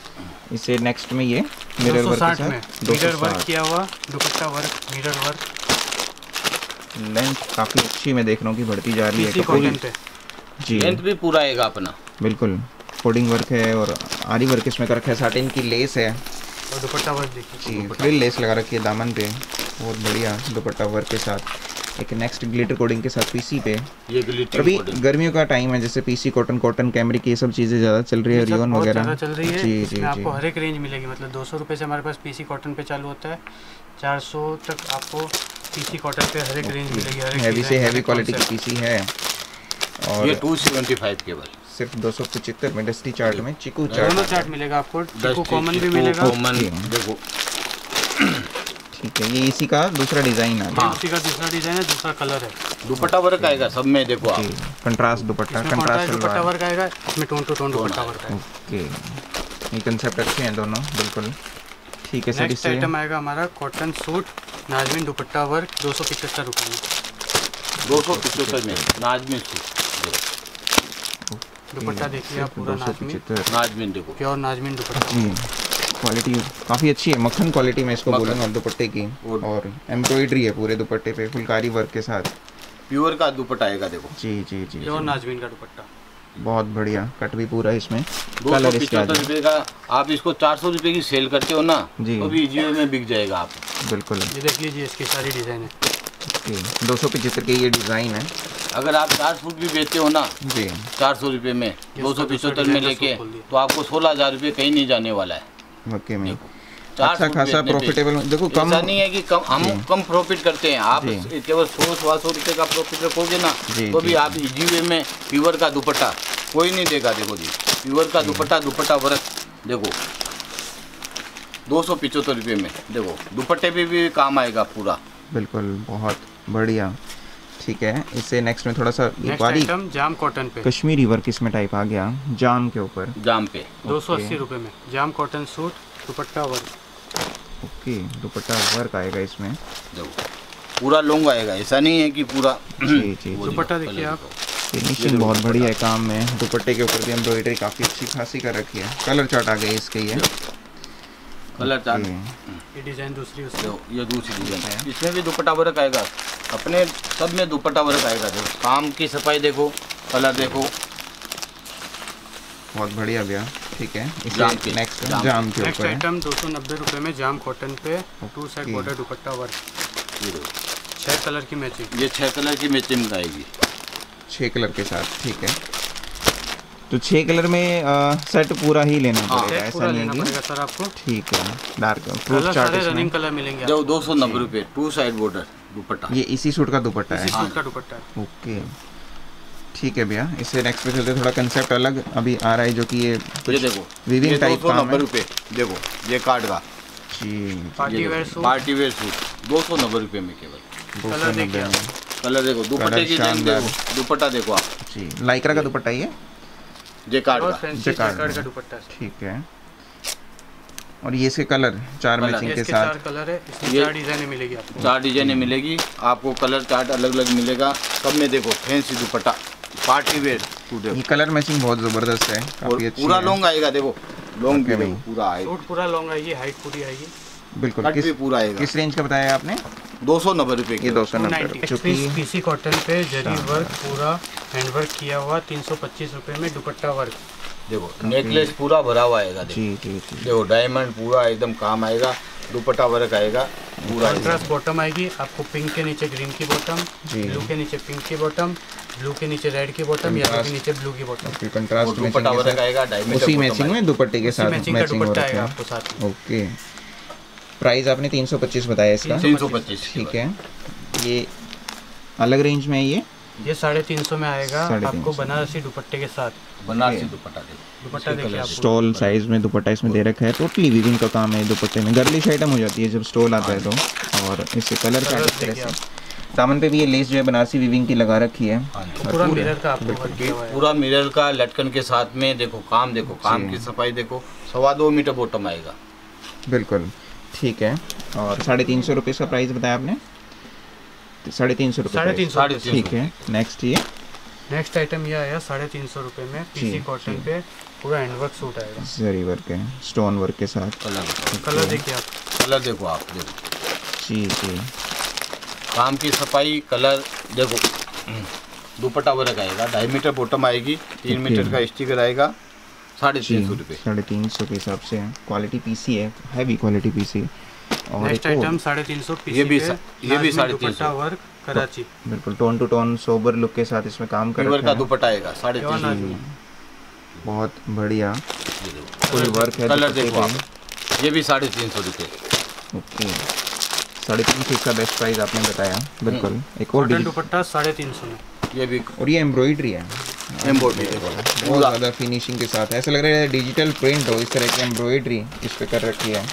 इसे नेक्स्ट में ये मिरर दो सौ वर्क साठ के में साथ मिरर वर्क दो सौ साठ किया हुआ, dupatta work, mirror work, length काफ़ी अच्छी मैं देख रहा हूँ कि बढ़ती जा रही है पीसी कपड़े कॉटन की। पे। जी लेंथ भी पूरा आएगा अपना, बिल्कुल कोडिंग वर्क है और आरी वर्क इसमें कर रखा है, साटिन की लेस है और दुपट्टा वर्क देखिए। जी, फ्रिल लेस लगा रखी है दामन पे, बहुत बढ़िया दुपट्टा वर्क के साथ। एक नेक्स्ट ग्लिटर कोडिंग के साथ पीसी पे। ये ग्लिटर अभी कोडिंग। गर्मियों का टाइम है, जैसे पीसी कॉटन कॉटन कैमरिक ये सब चीज़ें ज़्यादा चल रही है, ये सब रियोन बहुत वगैरह ज़्यादा चल रही है। जी जी इसमें जी आपको हर एक रेंज मिलेगी, मतलब दो सौ रुपये से हमारे पास पीसी कॉटन पे चालू होता है, चार सौ तक आपको पीसी कॉटन पे हर एक रेंज मिलेगी। हर एक हैवी से डिज़ाइन, हर हैवी एक क्वालिटी की कॉन्सेप्ट। पीसी है और ये टू सेवेंटी फाइव केवल सिर्फ दो सौ पचहत्तर में डस्टी चार्ट में चिकू चार्ट दोनों चार्ट मिलेगा आपको, चिकू दस कॉमन भी चिकू मिलेगा। कॉमन देखो। ठीक है, ये इसी का दूसरा डिज़ाइन आ गया। उसी का दूसरा डिजाइन है, दूसरा कलर है। दुपट्टा वर्क आएगा सब में, देखो आप। कंट्रास्ट दुपट्टा, इसमें contrast contrast dupatta salwar. Work आएगा, इसमें tone two tone dupatta work आएगा। ओके, ये कंसेप्ट अच्छे हैं दोनों, बिल्कुल ठीक है सर। नेक्स्ट इससे आइटम आएगा हमारा कॉटन सूट नाजमीन दुपट्टा वर्क, दो सौ पचहत्तर रुपये में। दो सौ पिछहत्तर में नाजमीन सूट, दुपट्टा देखिए आप, पूरा दो सौ नाजमीन, पचहत्तर नाजमीन देखो। प्योर नाजमीन दुपट्टा। जी, क्वालिटी काफ़ी अच्छी है, मक्खन क्वालिटी में इसको मक्खन। बोलूँगा दुपट्टे की। और- और एम्ब्रॉयडरी है पूरे दुपट्टे पे, फुलकारी वर्क के साथ। प्योर का दुपट्टा आएगा देखो। जी जी जी प्योर जी। नाजमीन का दुपट्टा। बहुत बढ़िया, कट भी पूरा है इसमें। दो सौ कलर इसका पिछहत्तर रुपये का आप इसको चार सौ रुपये की सेल करते हो ना, जी। तो भी जियो में बिक जाएगा आप। बिल्कुल। ये देख लीजिए, इसकी सारी डिज़ाइन है। ओके, दो सौ पचहत्तर के ये डिज़ाइन है अगर आप चार सूट भी बेचते हो ना जी। चार सौ रुपये में, दो सौ पिछहत्तर में डिजाइन का लेके, सूट खोल दिया। तो आपको सोलह हजार रुपये कहीं नहीं जाने वाला है। ओके में देखो, चार अच्छा सूट खासा बेचने पे। प्रॉफिटेबल, देखो कम ऐसा नहीं है कि कम, हम जी। कम प्रॉफिट करते हैं। आप जी। केवल सौ सवा सौ रुपये का प्रॉफिट रखोगे ना, जी, तो जी, भी आप जीवे में प्योर का दुपट्टा कोई नहीं देगा। देखो जी, प्योर का दुपट्टा, दुपट्टा वर्क देखो, दो सौ पिछहत्तर रुपये में। देखो दुपट्टे पे भी काम आएगा पूरा। बिल्कुल, बहुत बढ़िया। ठीक है, इससे नेक्स्ट में थोड़ा सा ये नेक्स्ट बारीक आइटम जाम कॉटन पे, कश्मीरी वर्क इसमें टाइप आ गया, जाम के ऊपर। जाम पे दो सौ अस्सी रुपये में jam cotton suit dupatta work. Okay, dupatta work आएगा इसमें। देखो पूरा लॉन्ग आएगा, ऐसा नहीं है कि पूरा। जी जी वो दुपट्टा देखो, देखिए कलर आप। देखो। फिनिशिंग बहुत बढ़िया है काम में। दुपट्टे के ऊपर भी एम्ब्रॉयडरी काफ़ी अच्छी खासी कर रखी है। कलर चार्ट आ गया इसके ये। कलर चार्ट ओके, ये डिज़ाइन दूसरी उसकी। देखो, ये दूसरी डिजाइन है, इसमें भी दुपट्टा वर्क आएगा। अपने सब में दुपट्टा वर्क आएगा। देखो काम की सफाई देखो, कलर देखो। बहुत बढ़िया भैया। ठीक है, जाम इसे के- नेक्स्ट जाम जाम के नेक्स्ट ऊपर है। आइटम दो सौ नब्बे रुपये में जाम कॉटन पे, two side okay. Border dupatta work, ये देखो, छः कलर की मैचिंग। ये छह कलर की मैचिंग आएगी। छः कलर के साथ। ठीक है, तो छः कलर में आ, सेट पूरा ही लेना हाँ। पड़ेगा, सेट ऐसा पूरा नहीं लेना है पड़ेगा कि सर आपको। ठीक है। डार्क कलर फ्रूट चार्ट सारे इसमें। रनिंग कलर मिलेंगे जो आपको। दो सौ नब्बे रुपये टू साइड बॉर्डर दुपट्टा। ये इसी सूट का दुपट्टा है। इसी सूट का दुपट्टा है। ओके, ठीक है भैया। इससे नेक्स्ट पे चलते, थोड़ा कंसेप्ट अलग अभी आ रहा है, जो कि ये ये कुछ देखो, वीविंग ये दो टाइप सौ काम नब्बे है रुपये देखो, ये कार्ड का जी। Party wear suit, party wear suit दो सौ नब्बे रुपये में केवल। दो सौ कलर देखिए नब्बे आप। में कलर देखो, दुपट्टे की डिजाइन शानदार। देखो, दुपट्टा देखो आप, जी। लाइक्रा का दुपट्टा ये। ये कार्ड और का। फैंसी जैकार्ड जैकार्ड का में। दुपट्टा है। ठीक है, और ये इसके कलर चार कलर। मैचिंग ये के इसके साथ। चार कलर है, इसमें ये- चार डिजाइनें मिलेगी आपको। चार डिजाइने मिलेगी आपको, कलर चार्ट अलग अलग मिलेगा सब में। देखो fancy dupatta, party wear suit ये देखो, कलर मैचिंग बहुत ज़बरदस्त है, और काफ़ी अच्छी पूरा है। लॉन्ग आएगा। देखो लॉन्ग भी ओके देखो, भाई। पूरा आएगा, सूट पूरा लॉन्ग आएगी, हाइट पूरी आएगी। बिल्कुल। कट किस भी पूरा आएगा। किस रेंज का बताया आपने? दो सौ नब्बे रुपये ये की दो सौ टू नब्बे नाइन्टी रुपये, चूँकि पीसी कॉटन पे जरी वर्क पूरा हैंड वर्क किया हुआ, तीन सौ पच्चीस रुपये में दुपट्टा वर्क। देखो नेकलेस पूरा भरा हुआ आएगा। देखो जी जी जी। देखो डायमंड पूरा एकदम काम आएगा, दुपट्टा वर्क आएगा पूरा। कॉन्ट्रास्ट बॉटम आएगी आपको, पिंक के नीचे ग्रीन की बॉटम, जी। ब्लू के नीचे पिंक की बॉटम, ब्लू के नीचे रेड की बॉटम, येलो के नीचे ब्लू की बॉटम। फिर कंट्रास्ट और दुपट्टा मैचिंग वर्क आएगा, डायमंड उसी मैचिंग में दुपट्टे के साथ मैचिंग का मैचिंग हो दुपट्टा रखा आएगा है। आपको साथ में। ओके, प्राइस आपने तीन सौ पच्चीस बताया इसका। तीन सौ पच्चीस ठीक है, ये अलग रेंज में है ये। ये साढ़े तीन सौ में आएगा साढ़े तीन आपको, सौ। बनारसी दुपट्टे के साथ। बनारसी दुपट्टा देखो, दुपट्टा देखिए आप। स्टॉल साइज में दुपट्टा इसमें दे रखा है, टोटली वीविंग का काम है दुपट्टे में। गर्लिश आइटम हो जाती है जब स्टॉल आता है तो। और इससे कलर का कलर इस तरह देखिए से आप। दामन पे भी ये लेस जो है बनारसी वीविंग की लगा रखी है। हाँ जी। और पूरा पूरे- मिरर का आपको वर्क किया हुआ है। पूरा मिरर का लटकन के साथ में देखो काम, देखो काम जी। की सफाई देखो, सवा दो मीटर बॉटम आएगा। बिल्कुल ठीक है। और साढ़े तीन सौ रुपये इसका प्राइस बताया आपने, साढ़े तीन सौ रुपये साढ़े प्राइस। तीन सौ साढ़े तीन ठीक है। नेक्स्ट ये नेक्स्ट आइटम ये आया साढ़े तीन सौ रुपये में पीसी कॉटन पे पूरा हैंडवर्क सूट आएगा, जरी वर्क है, स्टोन वर्क के साथ। कलर कलर देखिए आप, कलर देखो आप, देखो जी जी, काम की सफाई, कलर देखो। दुपट्टा वर्क आएगा, ढाई मीटर बॉटम आएगी, तीन मीटर का स्टिकर आएगा, साढ़े तीन सौ रुपये। साढ़े तीन सौ के हिसाब से क्वालिटी पीसी है, हैवी क्वालिटी पीसी। और नेक्स्ट आइटम साढ़े तीन सौ पीसी ये भी पे ये भी साढ़े तीन दुपट्टा सौ वर्क कराची, बिल्कुल tone two tone sober look के साथ इसमें काम कर का रखा है। दुपट्टा आएगा साढ़े तीन सौ। बहुत बढ़िया फुल वर्क है। कलर देखो आप, ये भी साढ़े तीन सौ रुपये। ओके, साढ़े तीन सौ इसका बेस्ट प्राइस आपने बताया, बिल्कुल। एक और कॉटन दुपट्टा साढ़े तीन सौ में, ये भी और ये एम्ब्रॉयडरी है, एम्ब्रॉयडरी देखो बहुत ज़्यादा फिनिशिंग के साथ, ऐसा लग रहा है डिजिटल प्रिंट हो, इस तरह की एम्ब्रॉयडरी इस पे कर रखी है।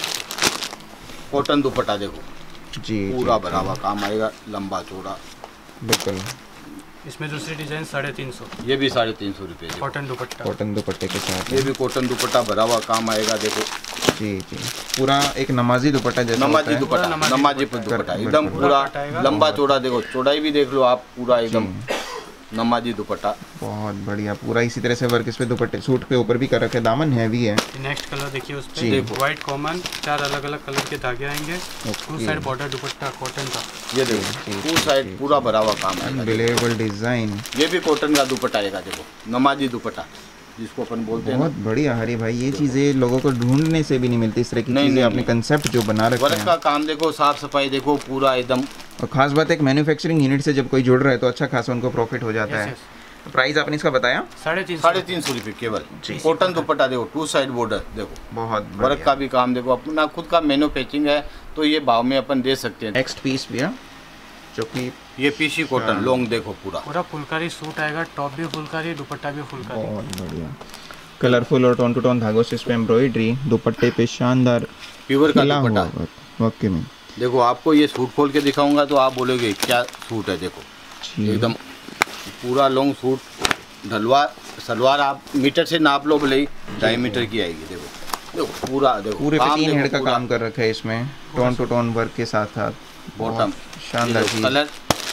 कॉटन दुपट्टा देखो जी, पूरा भरा हुआ काम आएगा, लंबा चौड़ा, बिल्कुल। इसमें दूसरी डिजाइन साढ़े तीन सौ, ये भी साढ़े तीन सौ रुपये। कॉटन दुपट्टा, कॉटन दुपट्टे के साथ ये भी कॉटन दुपट्टा भरा हुआ काम आएगा, देखो जी जी, पूरा एक नमाजी दुपट्टा जैसा नमाजी होता है। दुपट्टा, नमाजी नमाजी दुपट्टा। दुपट्टा एकदम पूरा लंबा चौड़ा, देखो चौड़ाई भी देख लो आप, पूरा एकदम नमाजी दुपट्टा। बहुत बढ़िया, पूरा इसी तरह से वर्क इस पे दुपट्टे सूट के ऊपर भी कर रखे, दामन हैवी है। नेक्स्ट कलर देखिए उस जी। पे व्हाइट कॉमन, चार अलग अलग कलर के धागे आएंगे, two side border dupatta cotton का, ये देखो टू साइड पूरा भरा हुआ काम आएगा। अनबिलीवेबल डिजाइन, ये भी कॉटन का दुपट्टा आएगा, देखो नमाजी दुपट्टा जिसको अपन बोलते हैं। बहुत बढ़िया हरी भाई, ये चीजें लोगों को ढूंढने से भी नहीं मिलती, इस तरह की नहीं, चीजें नहीं, आपने नहीं। कंसेप्ट जो बना रखे वर्क हैं। का काम देखो, साफ सफाई देखो, पूरा एकदम। और खास बात एक मैन्युफैक्चरिंग यूनिट से जब कोई जुड़ रहा है तो अच्छा खासा उनको प्रॉफिट हो जाता है। प्राइस आपने इसका बताया साढ़े तीन साढ़े तीन सौ रुपये केवल। कॉटन दुपट्टा देखो, टू साइड बॉर्डर देखो, बहुत वर्क का भी काम देखो, अपना खुद का मैन्युफैक्चरिंग है तो ये भाव में अपन दे सकते हैं। नेक्स्ट पीस भी है जो कि ये पीसी कॉटन लॉन्ग देखो, पूरा पूरा फुलकारी सूट आएगा, टॉप भी फुलकारी, दुपट्टा भी फुलकारी, बहुत बढ़िया कलरफुल और टोन टू टोन धागों से इस पे एम्ब्रॉयडरी, दुपट्टे पे शानदार प्योर का खिला हुआ दुपट्टा वर्क। वाकई में देखो, आपको ये सूट खोल के दिखाऊंगा तो आप बोलोगे क्या सूट है, देखो जी, एकदम पूरा लॉन्ग सूट, ढलवा सलवार आप मीटर से नाप लो, भले ही ढाई मीटर की आएगी। देखो देखो पूरा देखो पूरे पे काम तीन देखो, हेड का पूरा काम कर रखा है इसमें, टोन टू टोन वर्क के साथ साथ। बॉटम बहुत शानदार चीज, कलर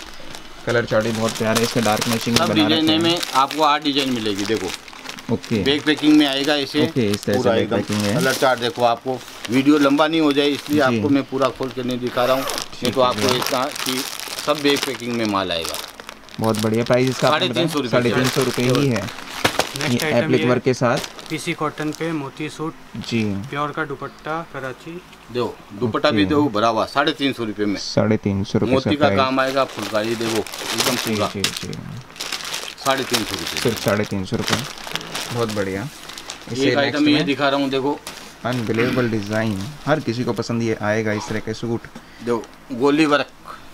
कलर चार्ट बहुत प्यारे है, इसका डार्क मैचिंग सब बना डिजाइन रखा में है। आपको आठ डिजाइन मिलेगी। देखो ओके, बैक पैकिंग में आएगा इसे, ओके, इस तरह से पूरा बैक एकदम पैकिंग है। कलर चार्ट देखो, आपको वीडियो लंबा नहीं हो जाए इसलिए जी। आपको मैं पूरा खोल के नहीं दिखा रहा हूँ, नहीं तो है आपको भैया। इतना कि सब बैक पैकिंग में माल आएगा। बहुत बढ़िया प्राइस इसका साढ़े तीन सौ रुपये साढ़े तीन सौ रुपये ही है। नेक्स्ट ये आइटम एप्लिक वर्क ये के साथ पीसी कॉटन पे मोती सूट, जी, प्योर का दुपट्टा कराची, देखो दुपट्टा भी देखो भरा हुआ, साढ़े तीन सौ रुपये में साढ़े तीन सौ रुपये मोती का काम आएगा, फुलकारी देखो एकदम जी पूरा जी जी, साढ़े तीन सौ रुपये। सिर्फ साढ़े तीन सौ रुपये, बहुत बढ़िया। एक आइटम ये दिखा रहा हूँ, देखो अनबिलीवेबल डिज़ाइन, हर किसी को पसंद ये आएगा इस तरह के सूट, देखो गोली वर्क,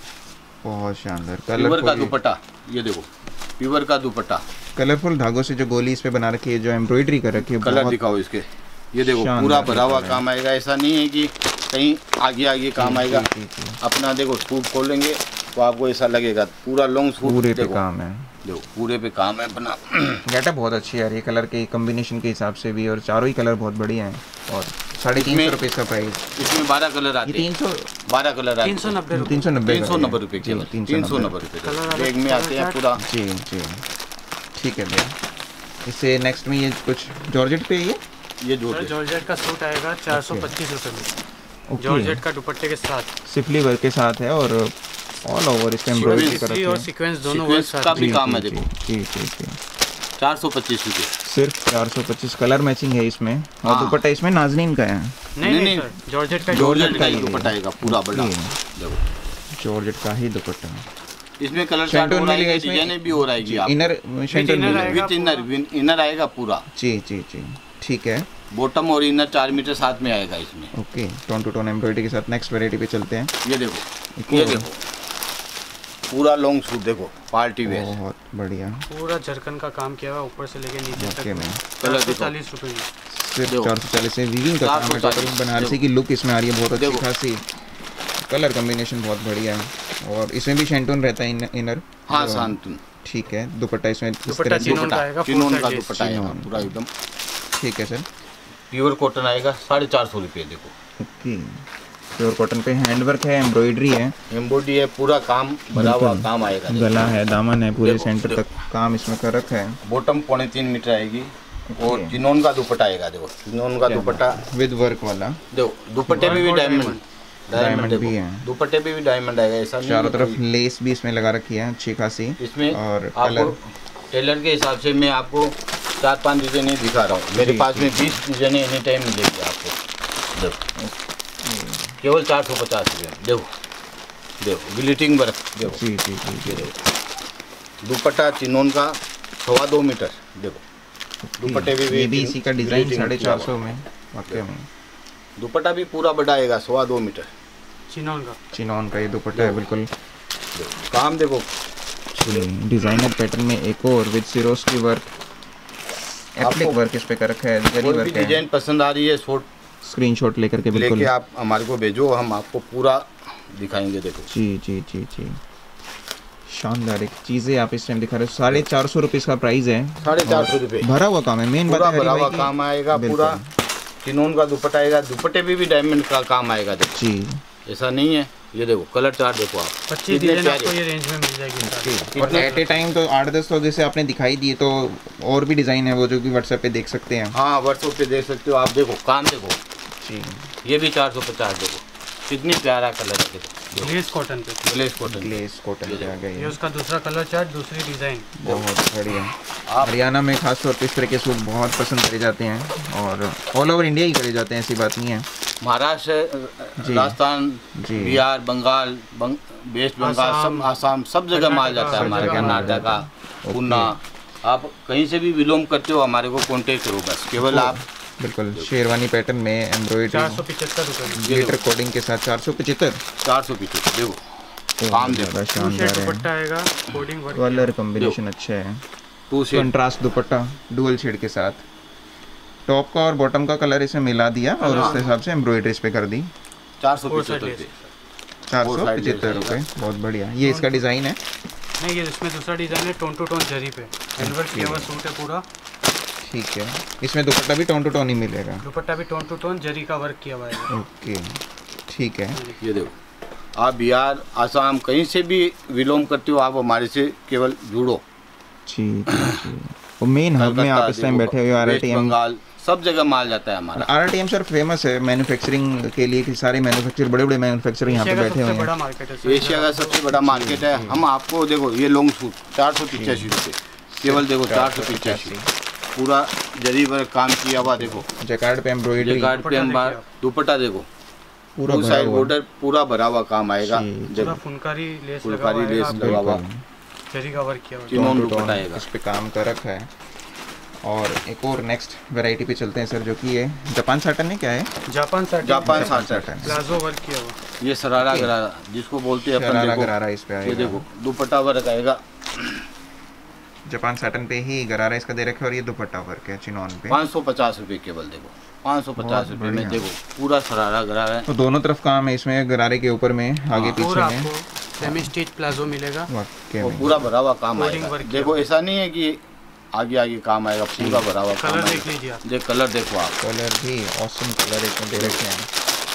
बहुत शानदार प्योर का कलरफुल, दुपट्टा, ये देखो प्योर का दुपट्टा, कलरफुल धागों से जो गोली इस पे बना रखी है, जो एम्ब्रॉयडरी कर रखी है, कलर बहुत दिखाओ इसके, ये देखो शानदार पूरा भरा हुआ कलर है। काम आएगा। ऐसा नहीं है कि कहीं आगे आगे काम आएगा, जी, जी, जी। अपना देखो सूट खोलेंगे तो आपको ऐसा लगेगा पूरा लॉन्ग सूट, पूरे पे देखो काम है, देखो पूरे पे काम है अपना। गेटअप बहुत अच्छी है यार, ये कलर के कॉम्बिनेशन के हिसाब से भी, और चारों ही कलर बहुत बढ़िया हैं। और साढ़े तीन सौ इसमें- रुपये इसका प्राइस, इसमें बारह कलर ये आते तीन हैं, सौ बारह कलर आते तीन सौ हैं, नब्बे तीन सौ नब्बे तीन सौ नब्बे रुपये जी, केवल, तीन तीन सौ सौ नब्बे नब्बे कलर रुपये अलग- बैग में आते हैं कलर पूरा। जी जी, ठीक है भैया। इससे नेक्स्ट में ये कुछ जॉर्जेट पे है ये, ये जो सर जॉर्जेट का सूट आएगा चार सौ पच्चीस रुपये में, ओके, जॉर्जेट का दुपट्टे के साथ, सिफली वर्क के साथ है, और ऑल ओवर इस पे एम्ब्रॉयडरी कर सिल्की रखी और है। सीक्वेंस दोनों वर्क सीक्वेंस का साथ भी में। काम है, जी, देखो जी जी जी, चार सौ पच्चीस रुपये। सिर्फ चार सौ पच्चीस, कलर मैचिंग है इसमें, और हाँ। दुपट्टा इसमें नाजनीन का है, नहीं नहीं, नहीं सर जॉर्जेट का जॉर्जेट का ही ही है। दुपट्टा आएगा पूरा बड़ा, ओके। देखो जॉर्जेट का ही दुपट्टा, इसमें कलर चार्ट शेंटून हो रहा मिलेगा है, इसमें? डिजाइने भी हो रहेगी आप, इनर शेंटून इनर मिलेगा, आएगा विथ इनर, इनर आएगा पूरा, जी जी जी, ठीक है, बॉटम और इनर चार मीटर साथ में आएगा इसमें। Okay, tone two tone embroidery के साथ नेक्स्ट वैरायटी पे चलते हैं। ये देखो, ये देखो पूरा लॉन्ग सूट देखो, पार्टी वेयर, बहुत बढ़िया, पूरा झरकन का काम किया हुआ ऊपर से लेके नीचे ओके तक, में कलर चार सौ देखो, चालीस रुपये में। सिर्फ देखो। चार सौ चालीस से वीविंग का काम है, चार सौ टोटल चालीस, बनारसी की लुक इसमें आ रही है, बहुत अच्छी देखो। खासी, कलर कॉम्बिनेशन बहुत बढ़िया है, और इसमें भी शेंटून रहता है इन, इनर, हाँ जो- शांतुन ठीक है, दुपट्टा इसमें इस दुपट्टा तरह से- चिनोन का आएगा, चिनोन full का size दुपट्टा आएगा चिनोन। पूरा एकदम ठीक है सर, प्योर कॉटन आएगा, साढ़े चार सौ रुपये देखो, ओके, प्योर कॉटन पे हैंड वर्क है, एम्ब्रॉयडरी है, एम्ब्रॉयडरी है, पूरा काम भरा हुआ काम आएगा। गला है, दामन है, पूरे सेंटर तक काम इसमें कर रखा है। बॉटम पौने तीन मीटर आएगी और चिनोन का दुपट्टा आएगा। देखो चिनोन का दुपट्टा विद वर्क वाला। देखो दुपट्टे में भी डायमंड डायमंड भी है, दुपट्टे पे भी डायमंड आएगा। ऐसा नहीं चारों तरफ लेस भी इसमें लगा रखी है अच्छी खासी इसमें। और आपको टेलर के हिसाब से मैं आपको चार पांच डिजाइने दिखा रहा हूँ। मेरे पास में बीस डिजाइने एनी टाइम मिलेगी आपको। देखो केवल चार सौ पचास रुपये। देखो देखो ग्लिटिंग वर्क देखो। जी जी जी देखो दुपट्टा चिनोन का सवा दो मीटर। देखो दुपट्टे भी, भी, भी इसी का डिजाइन साढ़े चार सौ में वाकई में। दुपट्टा भी पूरा बड़ा आएगा, सवा दो मीटर चिनोन का चिनोन का ये दुपट्टा है बिल्कुल। काम देखो डिजाइनर पैटर्न में एक और with Swarovski work, applique work इस पे कर रखा है, जरी वर्क है। डिजाइन पसंद आ रही है शॉर्ट स्क्रीनशॉट लेकर के बिल्कुल लेके आप हमारे को भेजो, हम आपको पूरा दिखाएंगे। देखो जी जी जी जी शानदार एक चीज़ें आप इस टाइम दिखा रहे हो। साढ़े चार सौ रुपये इसका प्राइस है। साढ़े चार सौ रुपये भरा हुआ काम है। मेन बात पूरा है भरा हुआ काम आएगा। पूरा चिनोन का दुपट्टा आएगा, दुपट्टे पे भी डायमंड का काम आएगा। देखो जी ऐसा नहीं है। ये देखो कलर चार्ट देखो आप, पच्चीस डिजाइन आपको ये रेंज में मिल जाएगी। और एट ए टाइम तो आठ दस तो जैसे आपने दिखाई दिए, तो और भी डिज़ाइन है वो जो कि व्हाट्सएप पे देख सकते हैं। हाँ व्हाट्सएप पे देख सकते हो आप। देखो काम देखो जी, ये भी चार सौ पचास। देखो कितनी प्यारा कलर है। देखो ग्लेस कॉटन पे, ग्लेस कॉटन ग्लेस कॉटन पे आ गई ये है। उसका दूसरा कलर चार्ट, दूसरी डिजाइन। बहुत बढ़िया। हरियाणा में खास तौर पे इस तरह के सूट बहुत पसंद करे जाते हैं और ऑल ओवर इंडिया ही करे जाते हैं, ऐसी बात नहीं है। महाराष्ट्र, राजस्थान, बिहार, बंगाल, बंग, वेस्ट बंगाल, सब आसाम, सब जगह माल जाता है हमारे। कर्नाटका, पूना, आप कहीं से भी विलोम करते हो हमारे को कांटेक्ट करो बस। केवल आप बिल्कुल शेरवानी पैटर्न में एम्ब्रॉयडरी चार सौ पिछहत्तर रुपये ग्लिटर कोडिंग के साथ चार सौ पचहत्तर चार सौ पिछहत्तर। देखो काम देखो शानदार है। दुपट्टा आएगा, कोडिंग वर्क, कलर कॉम्बिनेशन अच्छा है। Two shade contrast dupatta dual shade के साथ, टॉप का और बॉटम का कलर इसमें मिला दिया और उस हिसाब से एम्ब्रॉयडरी इस पे कर दी। चार सौ पिछहत्तर रुपये चार सौ पचहत्तर रुपये बहुत बढ़िया। ये इसका डिज़ाइन है। नहीं ये इसमें दूसरा डिज़ाइन है, टोन टू टोन जरी पे हैंडवर्क किया हुआ सूट है पूरा। ठीक है, इसमें दुपट्टा भी टोन टू टोन ही मिलेगा। दुपट्टा भी टोन टू टोन जरी का वर्क किया हुआ है। ओके ठीक है। ये देखो आप बिहार, आसाम कहीं से भी विलोम करते हो आप हमारे से केवल जुड़ो। जी जी। वो मेन हब में आप इस टाइम बैठे हुए आर टी एम बंगाल सब जगह माल जाता है हमारा। R T M sir famous है मैन्युफैक्चरिंग के लिए कि सारे मैन्युफैक्चर बड़े बड़े मैन्युफैक्चर यहाँ पे बैठे हुए बड़ा हैं। मार्केट है एशिया का सबसे बड़ा मार्केट है। हम आपको देखो ये लॉन्ग सूट चार सौ पिचासी रुपये केवल। देखो चार सौ पिचासी पूरा जरी वर्क काम किया हुआ। देखो जैकार्ड पे एम्ब्रॉयडरी, जैकार्ड पे एम्ब्रॉयडरी, दुपट्टा देखो पूरा भरा साइड हुआ। बॉर्डर पूरा भरा हुआ काम आएगा। पूरा देखो फुनकारी लेस लगा फुलकारी हुआ है, लेस आप लगा हुआ, जरी का वर्क किया हुआ है। चिनोन टोन दुपट्टा आएगा। इस पे काम कर रखा है। और एक और नेक्स्ट वैरायटी पे चलते हैं सर, जो कि है जापान साटन है। क्या है? Japan satin, Japan satin palazzo work किया हुआ। ये सरारा गरारा जिसको बोलते हैं अपन। शरारा देखो गरारा इस पे ये आएगा। देखो दुपट्टा वर्क आएगा। जापान साटन पे ही गरारा इसका दे रखा है और ये दुपट्टा वर्क है चिनॉन पे। पाँच सौ पचास रुपये केवल। देखो पाँच सौ पचास रुपये में देखो पूरा सरारा गरारा है। तो दोनों तरफ काम है इसमें, गरारे के ऊपर में आगे पीछे पूरा में आपको सेमी स्टिच प्लाजो मिलेगा। वाकई वो में पूरा भरा हुआ काम कोडिंग आएगा। वर्क किया देखो ऐसा नहीं है कि आगे आगे काम आएगा, पूरा भरा हुआ काम कलर आएगा। देख लीजिए आप। देख कलर देखो आप। कलर भी ऑसम कलर इसमें दे रखे हैं,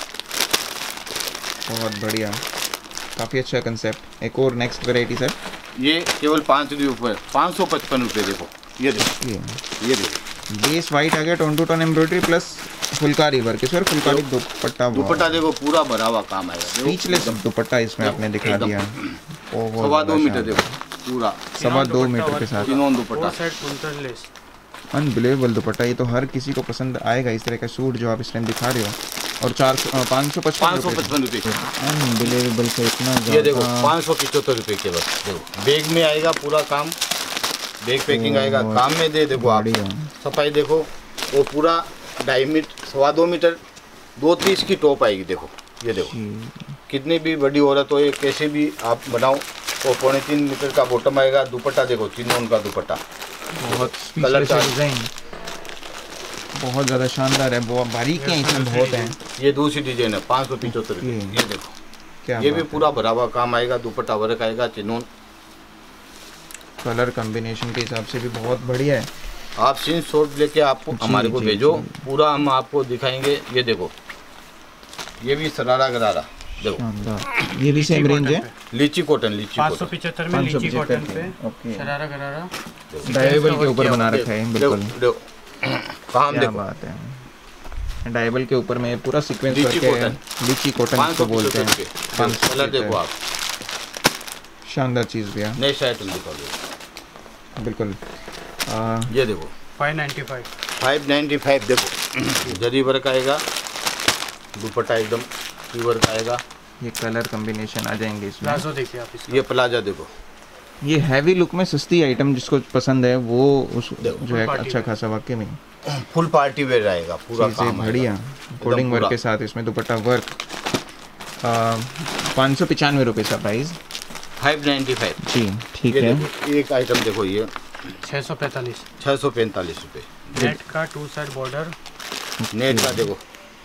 बहुत बढ़िया, काफ़ी अच्छा कंसेप्ट। एक और नेक्स्ट वैरायटी सर, ये केवल पाँच रुपये पाँच सौ पचपन रुपये। देखो ये देखो ये ये देखो बेस वाइट आ गया, tone two tone embroidery plus phulkari work. Sir phulkari dupatta, dupatta देखो पूरा भरा हुआ काम आएगा। स्पीचलेस दुपट्टा इसमें आपने दिखा दिया। सवा दो मीटर देखो पूरा सवा दो मीटर के साथ चिनोन दुपट्टा। साइड कुंतल लेस, अनबिलीवेबल दुपट्टा। ये तो हर किसी को पसंद आएगा इस तरह का सूट जो आप इस टाइम दिखा रहे हो। और चार सौ पाँच सौ पचपन पाँच सौ पचपन रुपये अनबिलीवेबल से इतना ये देखो ज़्यादा। पाँच सौ पिचहत्तर रुपये केवल। देखो बैग में आएगा पूरा काम, बैग पैकिंग आएगा काम में। दे देखो आप सफाई देखो, वो पूरा ढाई मीटर सवा दो मीटर दो तीस की टॉप आएगी। देखो ये देखो कितनी भी बड़ी औरत हो ये कैसे भी आप बनाओ। वो पौने तीन मीटर का बॉटम आएगा। दुपट्टा देखो चिनोन का दुपट्टा, बहुत कलर का डिज़ाइन बहुत ज़्यादा शानदार है, बहुत बारीकियाँ इसमें बहुत हैं। ये दूसरी डिजाइन है पाँच सौ पिचहत्तर रुपये। ये देखो क्या ये भी बात है। पूरा भरा हुआ काम आएगा। दुपट्टा वर्क आएगा चिनोन। कलर कॉम्बिनेशन के हिसाब से भी बहुत बढ़िया है। आप सीन शॉर्ट लेके आपको जी, हमारे को जी, भेजो, जी। पूरा हम आपको दिखाएंगे। ये देखो ये भी सरारा गरारा देखो, शानदार। ये भी सेम रेंज है, लीची कॉटन, लीची पाँच सौ पिछहत्तर में लीची कॉटन पे ओके, शरारा गरारा डायबल के ऊपर बना रखा है, बिल्कुल देखो काम देखो, बात है। डायबल के ऊपर में पूरा सीक्वेंस लीची करके कॉटन, लीची कॉटन इसको बोलते हैं। पाँच कलर देखो आप, शानदार चीज़ भैया, नेक्स्ट आइटम दिखाओ बिल्कुल। आ, ये देखो five ninety five five ninety five देखो, जरी वर्क आएगा, दुपट्टा एकदम प्योर का आएगा। ये कलर कॉम्बिनेशन आ जाएंगे इसमें। प्लाजो देखिए आप इसका, ये प्लाजा देखो, ये हैवी लुक में सस्ती आइटम जिसको पसंद है वो उस जो है पार्टी अच्छा वेयर। खासा वाकई में फुल पार्टी वेयर आएगा, पूरा चीज़ें काम बढ़िया, कोडिंग वर्क के साथ इसमें दुपट्टा वर्क। पाँच सौ पचानवे रुपये का प्राइस, फाइव नाइन्टी फाइव जी ठीक ये है। देखो, एक आइटम देखो, ये छः सौ पैंतालीस छः सौ पैंतालीस रुपये नेट का टू साइड बॉर्डर, नेट का देखो,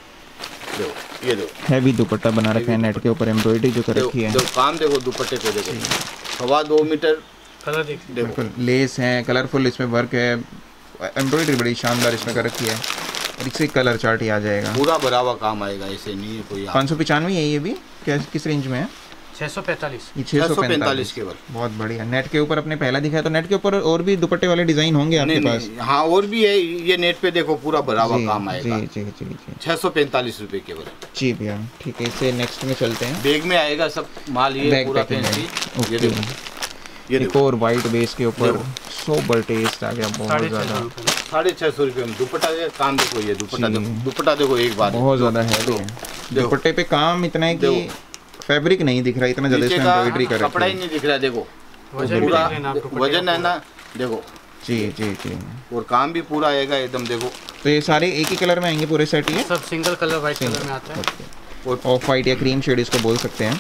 देखो ये देखो, हैवी दुपट्टा बना रखा है, नेट के ऊपर एम्ब्रॉयडरी जो कर देखो रखी है, देखो काम देखो, दुपट्टे पे देखो, सवा दो मीटर कलर देखिए देखो, बिल्कुल लेस है, कलरफुल इसमें वर्क है, एम्ब्रॉयडरी बड़ी शानदार इसमें कर रखी है, और इससे कलर चार्ट ही आ जाएगा। पूरा भरावा काम आएगा, ऐसे नहीं है कोई। पाँच सौ पचानवे है ये भी, क्या किस रेंज में है? छः सौ पैंतालीस ये छः सौ पैंतालीस केवल, बहुत बढ़िया। नेट के ऊपर अपने पहला दिखाया, तो नेट के ऊपर और भी दुपट्टे वाले डिजाइन होंगे आपके नहीं, पास? नहीं, हाँ और भी है, ये नेट पे देखो पूरा भरावा जी, काम आएगा, जी जी जी जी छः सौ पैंतालीस रुपये केवल। जी भैया ठीक है, इससे नेक्स्ट में चलते हैं। बैग में आएगा सब माल, ये बैग पूरा पैकिंग है। Fancy, okay. ये देखो, ये एक देखो और वाइट बेस के ऊपर देखो। सोबर टेस्ट आ गया, बहुत साढ़े छः ज़्यादा सौ रुपये साढ़े छः सौ रुपये में दुपट्टा का काम देखो, ये दुपट्टा जी। देखो, दुपट्टा देखो एक बार, बहुत ज़्यादा है। देखो, दुपट्टे पे काम इतना है कि देखो। फैब्रिक नहीं दिख रहा, इतना ज़्यादा नीचे इसमें का एम्ब्रॉयडरी कर कपड़ा ही रखी है। नहीं दिख रहा है, देखो वजन भी पूरा देख लेना आप दुपट्टे वजन का है ना, देखो, जी जी जी। और काम भी पूरा आएगा एकदम, देखो तो ये सारे एक ही कलर में आएंगे पूरे सेट ये? सब सिंगल कलर वाइट कलर में आता है। और ऑफ वाइट या क्रीम शेड इसको बोल सकते हैं।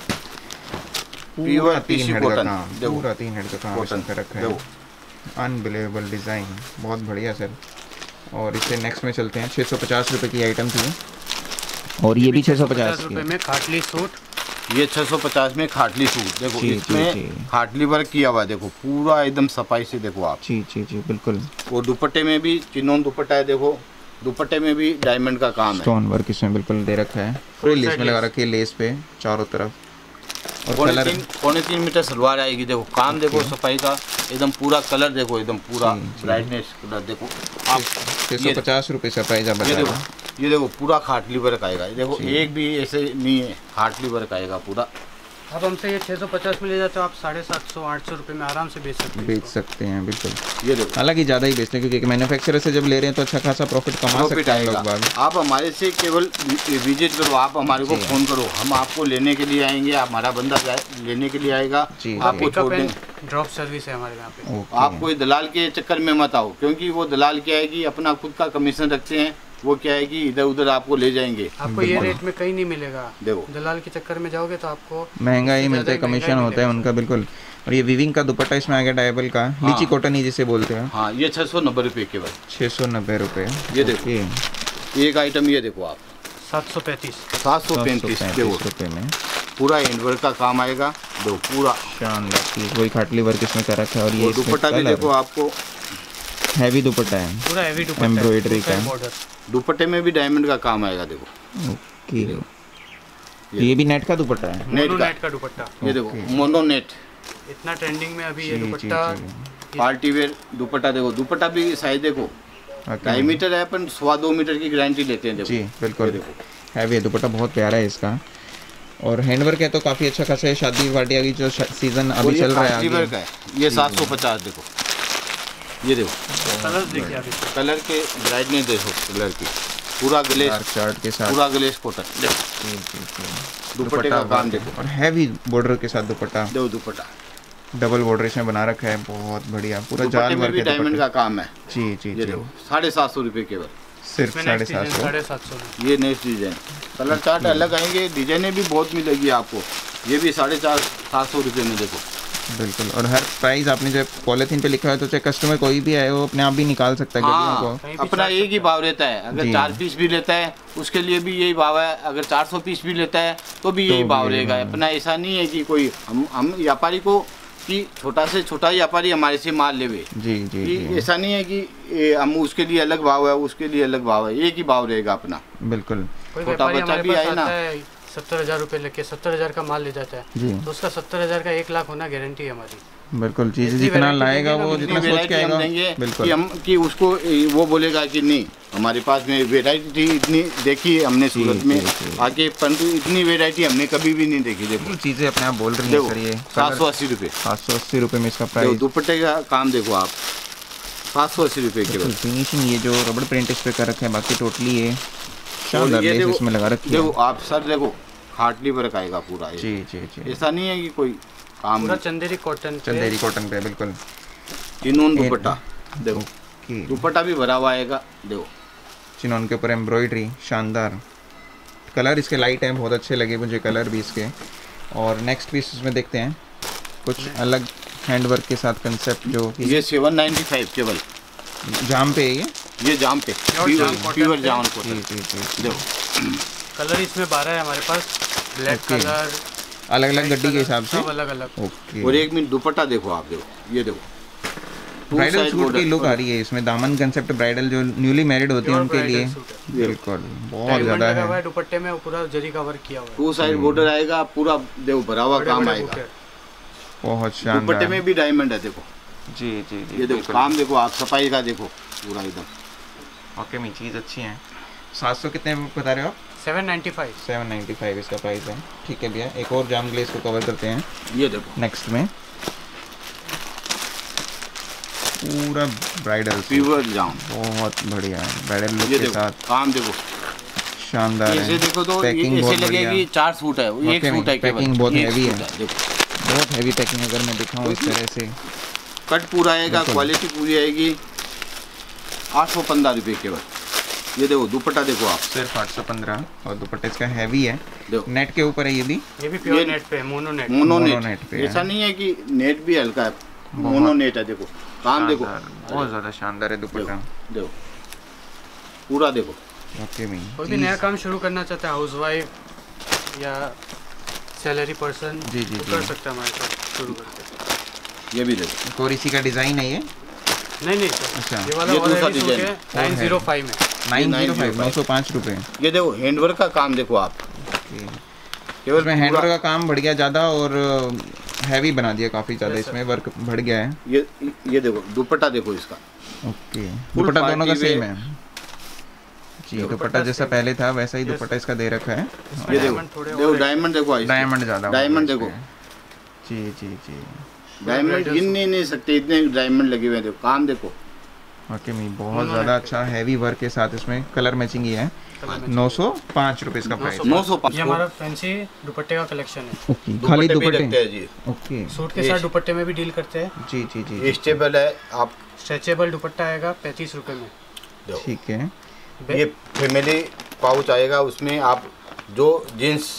प्योर पूरा तीन पीसी हेड का कॉटन, काम, देखो पूरा तीन हेड का काम कॉटन, इसमें कर रखा है। देखो अनबिलीवेबल डिज़ाइन, बहुत बढ़िया सर। और इससे नेक्स्ट में चलते हैं। छः सौ पचास रुपये की आइटम थी, और ये भी छः सौ पचास रुपये की। में खाटली सूट, ये छः सौ पचास में खाटली सूट देखो, जी, जी, इसमें जी। खाटली वर्क किया हुआ है, देखो पूरा एकदम सफाई से देखो आप। जी जी जी बिल्कुल। और दुपट्टे में भी चिनोन दुपट्टा है, देखो दुपट्टे में भी डायमंड का काम है, स्टोन वर्क इसमें बिल्कुल दे रखा है, फ्रिल इसमें लगा रखी है लेस पे चारों तरफ। और पौने कलर तीन पौने तीन मीटर सलवार आएगी, देखो काम देखो सफाई का एकदम, पूरा कलर देखो एकदम पूरा जी, जी। ब्राइटनेस कलर देखो आप। छः सौ पचास रुपये का प्राइस आप ये बता देखो, रहे ये देखो पूरा खाटली वर्क आएगा, ये देखो जी। एक भी ऐसे नहीं है, खाटली वर्क आएगा पूरा। अब हमसे ये छः सौ पचास में ले जाते हो आप, साढ़े सात सौ आठ सौ रुपये में आराम से बेच सकते हैं बेच इसको। सकते हैं बिल्कुल। ये देखो हालांकि ज़्यादा ही बेचते हैं, क्योंकि मैन्युफैक्चरर से जब ले रहे हैं तो अच्छा खासा प्रॉफिट कमा प्रॉफिट सकते हैं आएगा। लोग बाग। आप हमारे से केवल विजिट करो, आप हमारे को जी। फ़ोन करो, हम आपको लेने के लिए आएंगे, हमारा बंदा जाए- लेने के लिए आएगा, जी, आपको पिकअप छोड़ एंड दें। ड्रॉप सर्विस है हमारे यहाँ पे। ओके। आप कोई दलाल के चक्कर में मत आओ, क्योंकि वो दलाल क्या है कि अपना खुद का कमीशन रखते हैं, वो क्या है कि इधर उधर आपको ले जाएंगे। आपको ये रेट में कहीं नहीं मिलेगा, देखो दलाल के चक्कर में जाओगे तो आपको महंगा ही इससे मिलता है, ज़्यादा कमीशन महंगा होता है मिलेगा उनका बिल्कुल। और ये वीविंग का दुपट्टा इसमें आ गया डायबल का, लीची कॉटन ही जिसे बोलते हैं। हाँ, ये छः सौ नब्बे रुपये केवल। छः सौ नब्बे रुपये। ये देखो, एक आइटम ये देखो आप, सात सौ पैंतीस सात सौ पैंतीस देखो, रुपये में पूरा हैंडवर्क का काम आएगा, देखो पूरा। शानदार चीज़, वही खाटली वर्क इसमें कर रखा है। और ये और दुपट्टा भी देखो आपको, हैवी दुपट्टा है, पूरा हैवी दुपट्टा, एम्ब्रॉयडरी का। बॉर्डर, दुपट्टे में भी डायमंड का काम आएगा, देखो ओके। ये भी नेट का दुपट्टा है। नेट मोनो का, नेट का दुपट्टा, ये देखो ओके। मोनो नेट इतना ट्रेंडिंग में अभी ये जी, जी, दुपट्टा। जी। पार्टी वेयर दुपट्टा देखो, दुपट्टा भी साइज देखो ओके। ढाई मीटर है, अपन सवा दो मीटर की गारंटी लेते हैं, देखो जी बिल्कुल। ये देखो। हैवी है दुपट्टा, बहुत प्यारा है इसका। और हैंडवर्क है तो काफ़ी अच्छा खासा है। शादी वादिया की जो सीज़न और अभी ये चल रहा है खाटली वर्क आगे। है, ये सात सौ पचास देखो, ये देखो कलर देखिए आप इसके। कलर के ब्राइटनेस देखो, कलर की पूरा ग्लेस, डार्क चार्ट के साथ। पूरा ग्लेस कॉटन देखो, जी, जी, जी। दुपट्टे का काम वर्क है। देखो, और हैवी बॉर्डर के साथ दुपट्टा, देखो दुपट्टा, डबल बॉर्डर इसमें बना रखा है, बहुत बढ़िया। पूरा दुपट्टे जाल में वर्क भी है डायमंड दुपट्टे। का काम है, जी जी ये जी। देखो साढ़े सात सौ रुपये केवल, सिर्फ इसमें साढ़े नेक्स्ट सात डिजाइन सौ साढ़े सात सौ में। ये नेक्स्ट डिजाइन, कलर चार्ट अलग आएंगे, डिजाइनें भी बहुत मिलेगी आपको, ये भी साढ़े चार सात सौ रुपये में देखो। बिल्कुल। और हर प्राइस आपने जब पॉलिथीन पे लिखा है तो चाहे कस्टमर कोई भी आए वो अपने आप भी निकाल सकता है गलियों हाँ, को। कहीं भी अपना चार एक ही भाव रहता है, अगर जी। चार पीस भी लेता है उसके लिए भी यही भाव है, अगर चार सौ पीस भी लेता है तो भी यही भी भाव यही रहेगा। भाव है। अपना ऐसा नहीं है कि कोई हम हम व्यापारी को कि छोटा से छोटा व्यापारी हमारे से माल लेवे, जी जी कि जी ऐसा नहीं है कि ए, हम उसके लिए अलग भाव है, उसके लिए अलग भाव है, एक ही भाव रहेगा अपना। बिल्कुल। कोई छोटा व्यापारी बच्चा हमारे भी पास आए ना, आता है सत्तर हज़ार रुपये लेके सत्तर हज़ार का माल ले जाता जी। है, तो उसका सत्तर हज़ार का एक लाख होना गारंटी है हमारी। बिल्कुल, चीज़ इतनी जितना variety लाएगा देंगे ना, वो इतनी जितना सोच वैरायटी के हम आएगा, देंगे कि बिल्कुल हम कि उसको वो बोलेगा कि नहीं हमारे पास में वैरायटी इतनी देखी है हमने सूरत में आके, परंतु इतनी वैरायटी हमने कभी भी नहीं देखी। देखो चीज़ें अपने आप बोल रही हैं देखो सर। ये सात सौ अस्सी रुपये सात सौ अस्सी रुपये में इसका देखो, प्राइस। दुपट्टे का काम देखो आप, सात सौ अस्सी रुपये के। फिनिशिंग ये जो रबड़ प्रिंट इस पे कर रखा है, बाकी टोटली ये शानदार ये लेस देखो- इसमें लगा रखी देखो है। आप सर देखो हार्डली वर्क आएगा पूरा ये। जी जी जी, ऐसा नहीं है कि कोई काम पूरा चंदेरी कॉटन चंदेरी कॉटन पे बिल्कुल। चिनून दुपट्टा देखो, ओके, दुपट्टा भी भरा हुआ आएगा। देखो चिनोन के ऊपर एम्ब्रॉयडरी, शानदार कलर इसके लाइट हैं, बहुत अच्छे लगे मुझे कलर भी इसके। और नेक्स्ट पीस इसमें देखते हैं कुछ अलग हैंडवर्क के साथ कंसेप्ट, जो कि ये सेवन नाइन्टी फाइव केवल जाम पे है ये। ये जाम पे Pure pure jam cotton pure पे। जाम जी कॉटन। जी जी, देखो कलर इसमें बारह है हमारे पास, ब्लैक Okay. कलर अलग अलग गड्डी के हिसाब से। सब अलग अलग। ओके, और एक मिनट दुपट्टा देखो आप, देखो ये देखो Two ब्राइडल side सूट की border। लुक आ रही है इसमें। दामन कंसेप्ट ब्राइडल जो न्यूली मैरिड होती है Pure उनके लिए bridal suit है। बिल्कुल बहुत डायमंड ज़्यादा लगा हुआ है। है दुपट्टे में, और पूरा जरी का वर्क किया हुआ है। टू साइड बॉर्डर आएगा पूरा, देखो भरा हुआ बड़े काम बड़े आएगा। बूटे। बहुत दुपट्टे शानदार। में भी डायमंड है देखो, जी जी जी, ये देखो काम देखो आप, सफाई का देखो पूरा एकदम। ओके, मी चीज़ अच्छी है। सात सौ कितने में बता रहे हो आप? Seven ninety five. Seven ninety five इसका प्राइस है। ठीक है भैया, एक और जाम ग्लेस को कवर करते हैं ये देखो नेक्स्ट में। पूरा ब्राइडल प्योर जाम, बहुत बढ़िया है, ब्राइडल लुक ये के देखो साथ काम देखो। शानदार ऐसे है। देखो तो पैकिंग ये- ऐसे बहुत बढ़िया, लगेगी चार सूट है, वो एक वाकई में सूट है केवल। पैकिंग बहुत एक heavy सूट है। देखो बहुत हैवी पैकिंग। अगर मैं दिखाऊँ इस तरह से, कट पूरा आएगा, बिल्कुल। क्वालिटी पूरी आएगी। आठ सौ पंद्रह रुपये केवल। ये देखो दुपट्टा देखो आप, सिर्फ आठ सौ पंद्रह। और दुपट्टे इसका हैवी है, देखो नेट के ऊपर है ये भी। ये भी प्योर ये- नेट पे है, mono net. Mono mono net net पे है। ऐसा नहीं है कि नेट भी हल्का है, मोनो नेट है। देखो काम देखो, शानदार, बहुत ज़्यादा शानदार है दुपट्टा। देखो देखो पूरा देखो। ओके मी, कोई भी नया काम शुरू करना चाहता है, हाउस वाइफ या सैलरी पर्सन, जी, जी, कर जी। सकता है हमारे साथ शुरू करके। ये भी देखो, एक और इसी का डिज़ाइन है ये। नहीं नहीं सर, अच्छा। ये वाला ये और दूसरा हैवी सूट डिजाइन है, और नाइन है। जीरो फाइव में। नाइन जीरो फाइव, नौ नौ सौ सौ पाँच रुपये। ये देखो हैंडवर्क का काम देखो आप, केवल इसमें हैंडवर्क पूरा- का काम बढ़ गया ज़्यादा और हैवी बना दिया काफ़ी ज़्यादा। Yes, sir. इसमें वर्क बढ़ गया है। ये ये देखो दुपट्टा देखो इसका, ओके, दुपट्टा दोनों का party सेम wear। है जी। देखो, दुपट्टा जैसा same। पहले था वैसा ही Yes, दुपट्टा इसका दे रखा है। इसमें ये देखो डायमंड थोड़े देखो और डायमंड देखो इसके। डायमंड ज़्यादा डायमंड होगा देखो, इसमें। जी जी जी, डायमंड Bridal गिन नहीं नहीं सकते, इतने डायमंड लगे हुए हैं। देखो काम देखो, ओके मी, बहुत दोनों ज़्यादा नेट पे। अच्छा हैवी वर्क के साथ इसमें कलर मैचिंग ही है। कलर में। नौ सौ पाँच रुपये इसका प्राइस। नौ सौ पाँच। ये हमारा फैंसी दुपट्टे का कलेक्शन है। ओके, खाली दुपट्टे भी रखते दुपट्टे। हैं जी, ओके सूट के ये- साथ दुपट्टे में भी डील करते हैं। जी जी जी, ये स्टेबल है आप स्ट्रेचेबल दुपट्टा आएगा पैंतीस रुपये में। देखो। ठीक है। बे- ये फैमिली पाउच आएगा, उसमें आप जो जींस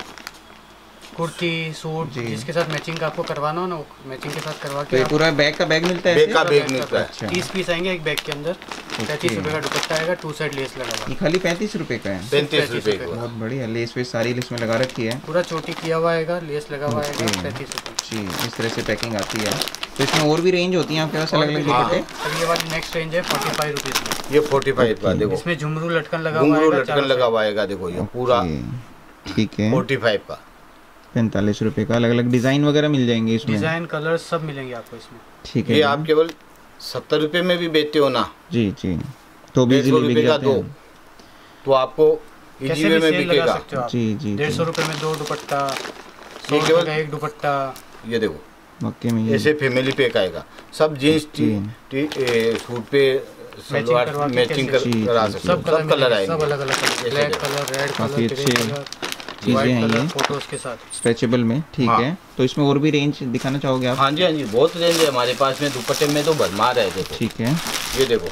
कुर्ती सूट जी। जिसके साथ मैचिंग का आपको करवाना हो ना, मैचिंग के साथ करवा तो के ये आप पूरा बैग का बैग मिलता है बैग ऐसे? का बैग बैग मिलता है। अच्छा। तीस पीस आएंगे एक बैग के अंदर। पैंतीस रुपये का दुपट्टा आएगा, टू साइड लेस लगा हुआ। ये खाली पैंतीस रुपये का है। पैंतीस पैंतीस रुपये रुपये का। बहुत बढ़िया, लेस वेस सारी इसमें लगा रखी है पूरा चोटी किया हुआ आएगा, लेस लगा हुआ आएगा, Okay. पैंतीस रुपये। जी। इस तरह से पैकिंग आती है। तो इसमें और भी रेंज होती है आपके पास और अलग अलग भी दुपट्टे? अब ये वाली नेक्स्ट रेंज है फोर्टी फाइव रुपीज़ में। ये फोर्टी फाइव का देखो, इसमें झुमरू लटकन लगा हुआ घुंघरू आएगा, लटकन चारों लगा साइड। हुआ आएगा। देखो ये पूरा ओके, ठीक है। फोर्टी फाइव का। पैंतालीस रुपये का अलग अलग डिज़ाइन वगैरह मिल जाएंगे इसमें। डिजाइन कलर सब मिलेंगे आपको इसमें। ठीक है ये जी। आप केवल सत्तर रुपये में भी बेचते हो ना, जी जी, तो भी डेढ़ सौ इजीली बिक रुपये का जाते दो, हैं। तो आपको कैसे इजी भी वे में सेल लगा बिकेगा। सकते हो आप। जी जी डेढ़ जी, सौ रुपये में दो दुपट्टा, सौ ये रुपये केवल- का एक दुपट्टा। ये देखो ओके में ऐसे फैमिली पैक आएगा, सब jeans T T A, suit पे सलवार करवा के मैचिंग कैसे- जी, करा जी, सकते जी। हो। सब कलर सब कलर मिलेंगे, सब आएंगे अलग अलग कलर, ऐसे ब्लैक देखो। कलर, रेड काफ़ी कलर, अच्छे ग्रे कलर, चीज़ें व्हाइट हैं कलर, ये फोटोज के साथ। स्ट्रेचेबल में। ठीक हाँ। है, तो इसमें और भी रेंज दिखाना चाहोगे आप? हाँ जी हाँ जी, बहुत रेंज है हमारे पास में। दुपट्टे में तो भरमार है। देखो ठीक है। ये देखो,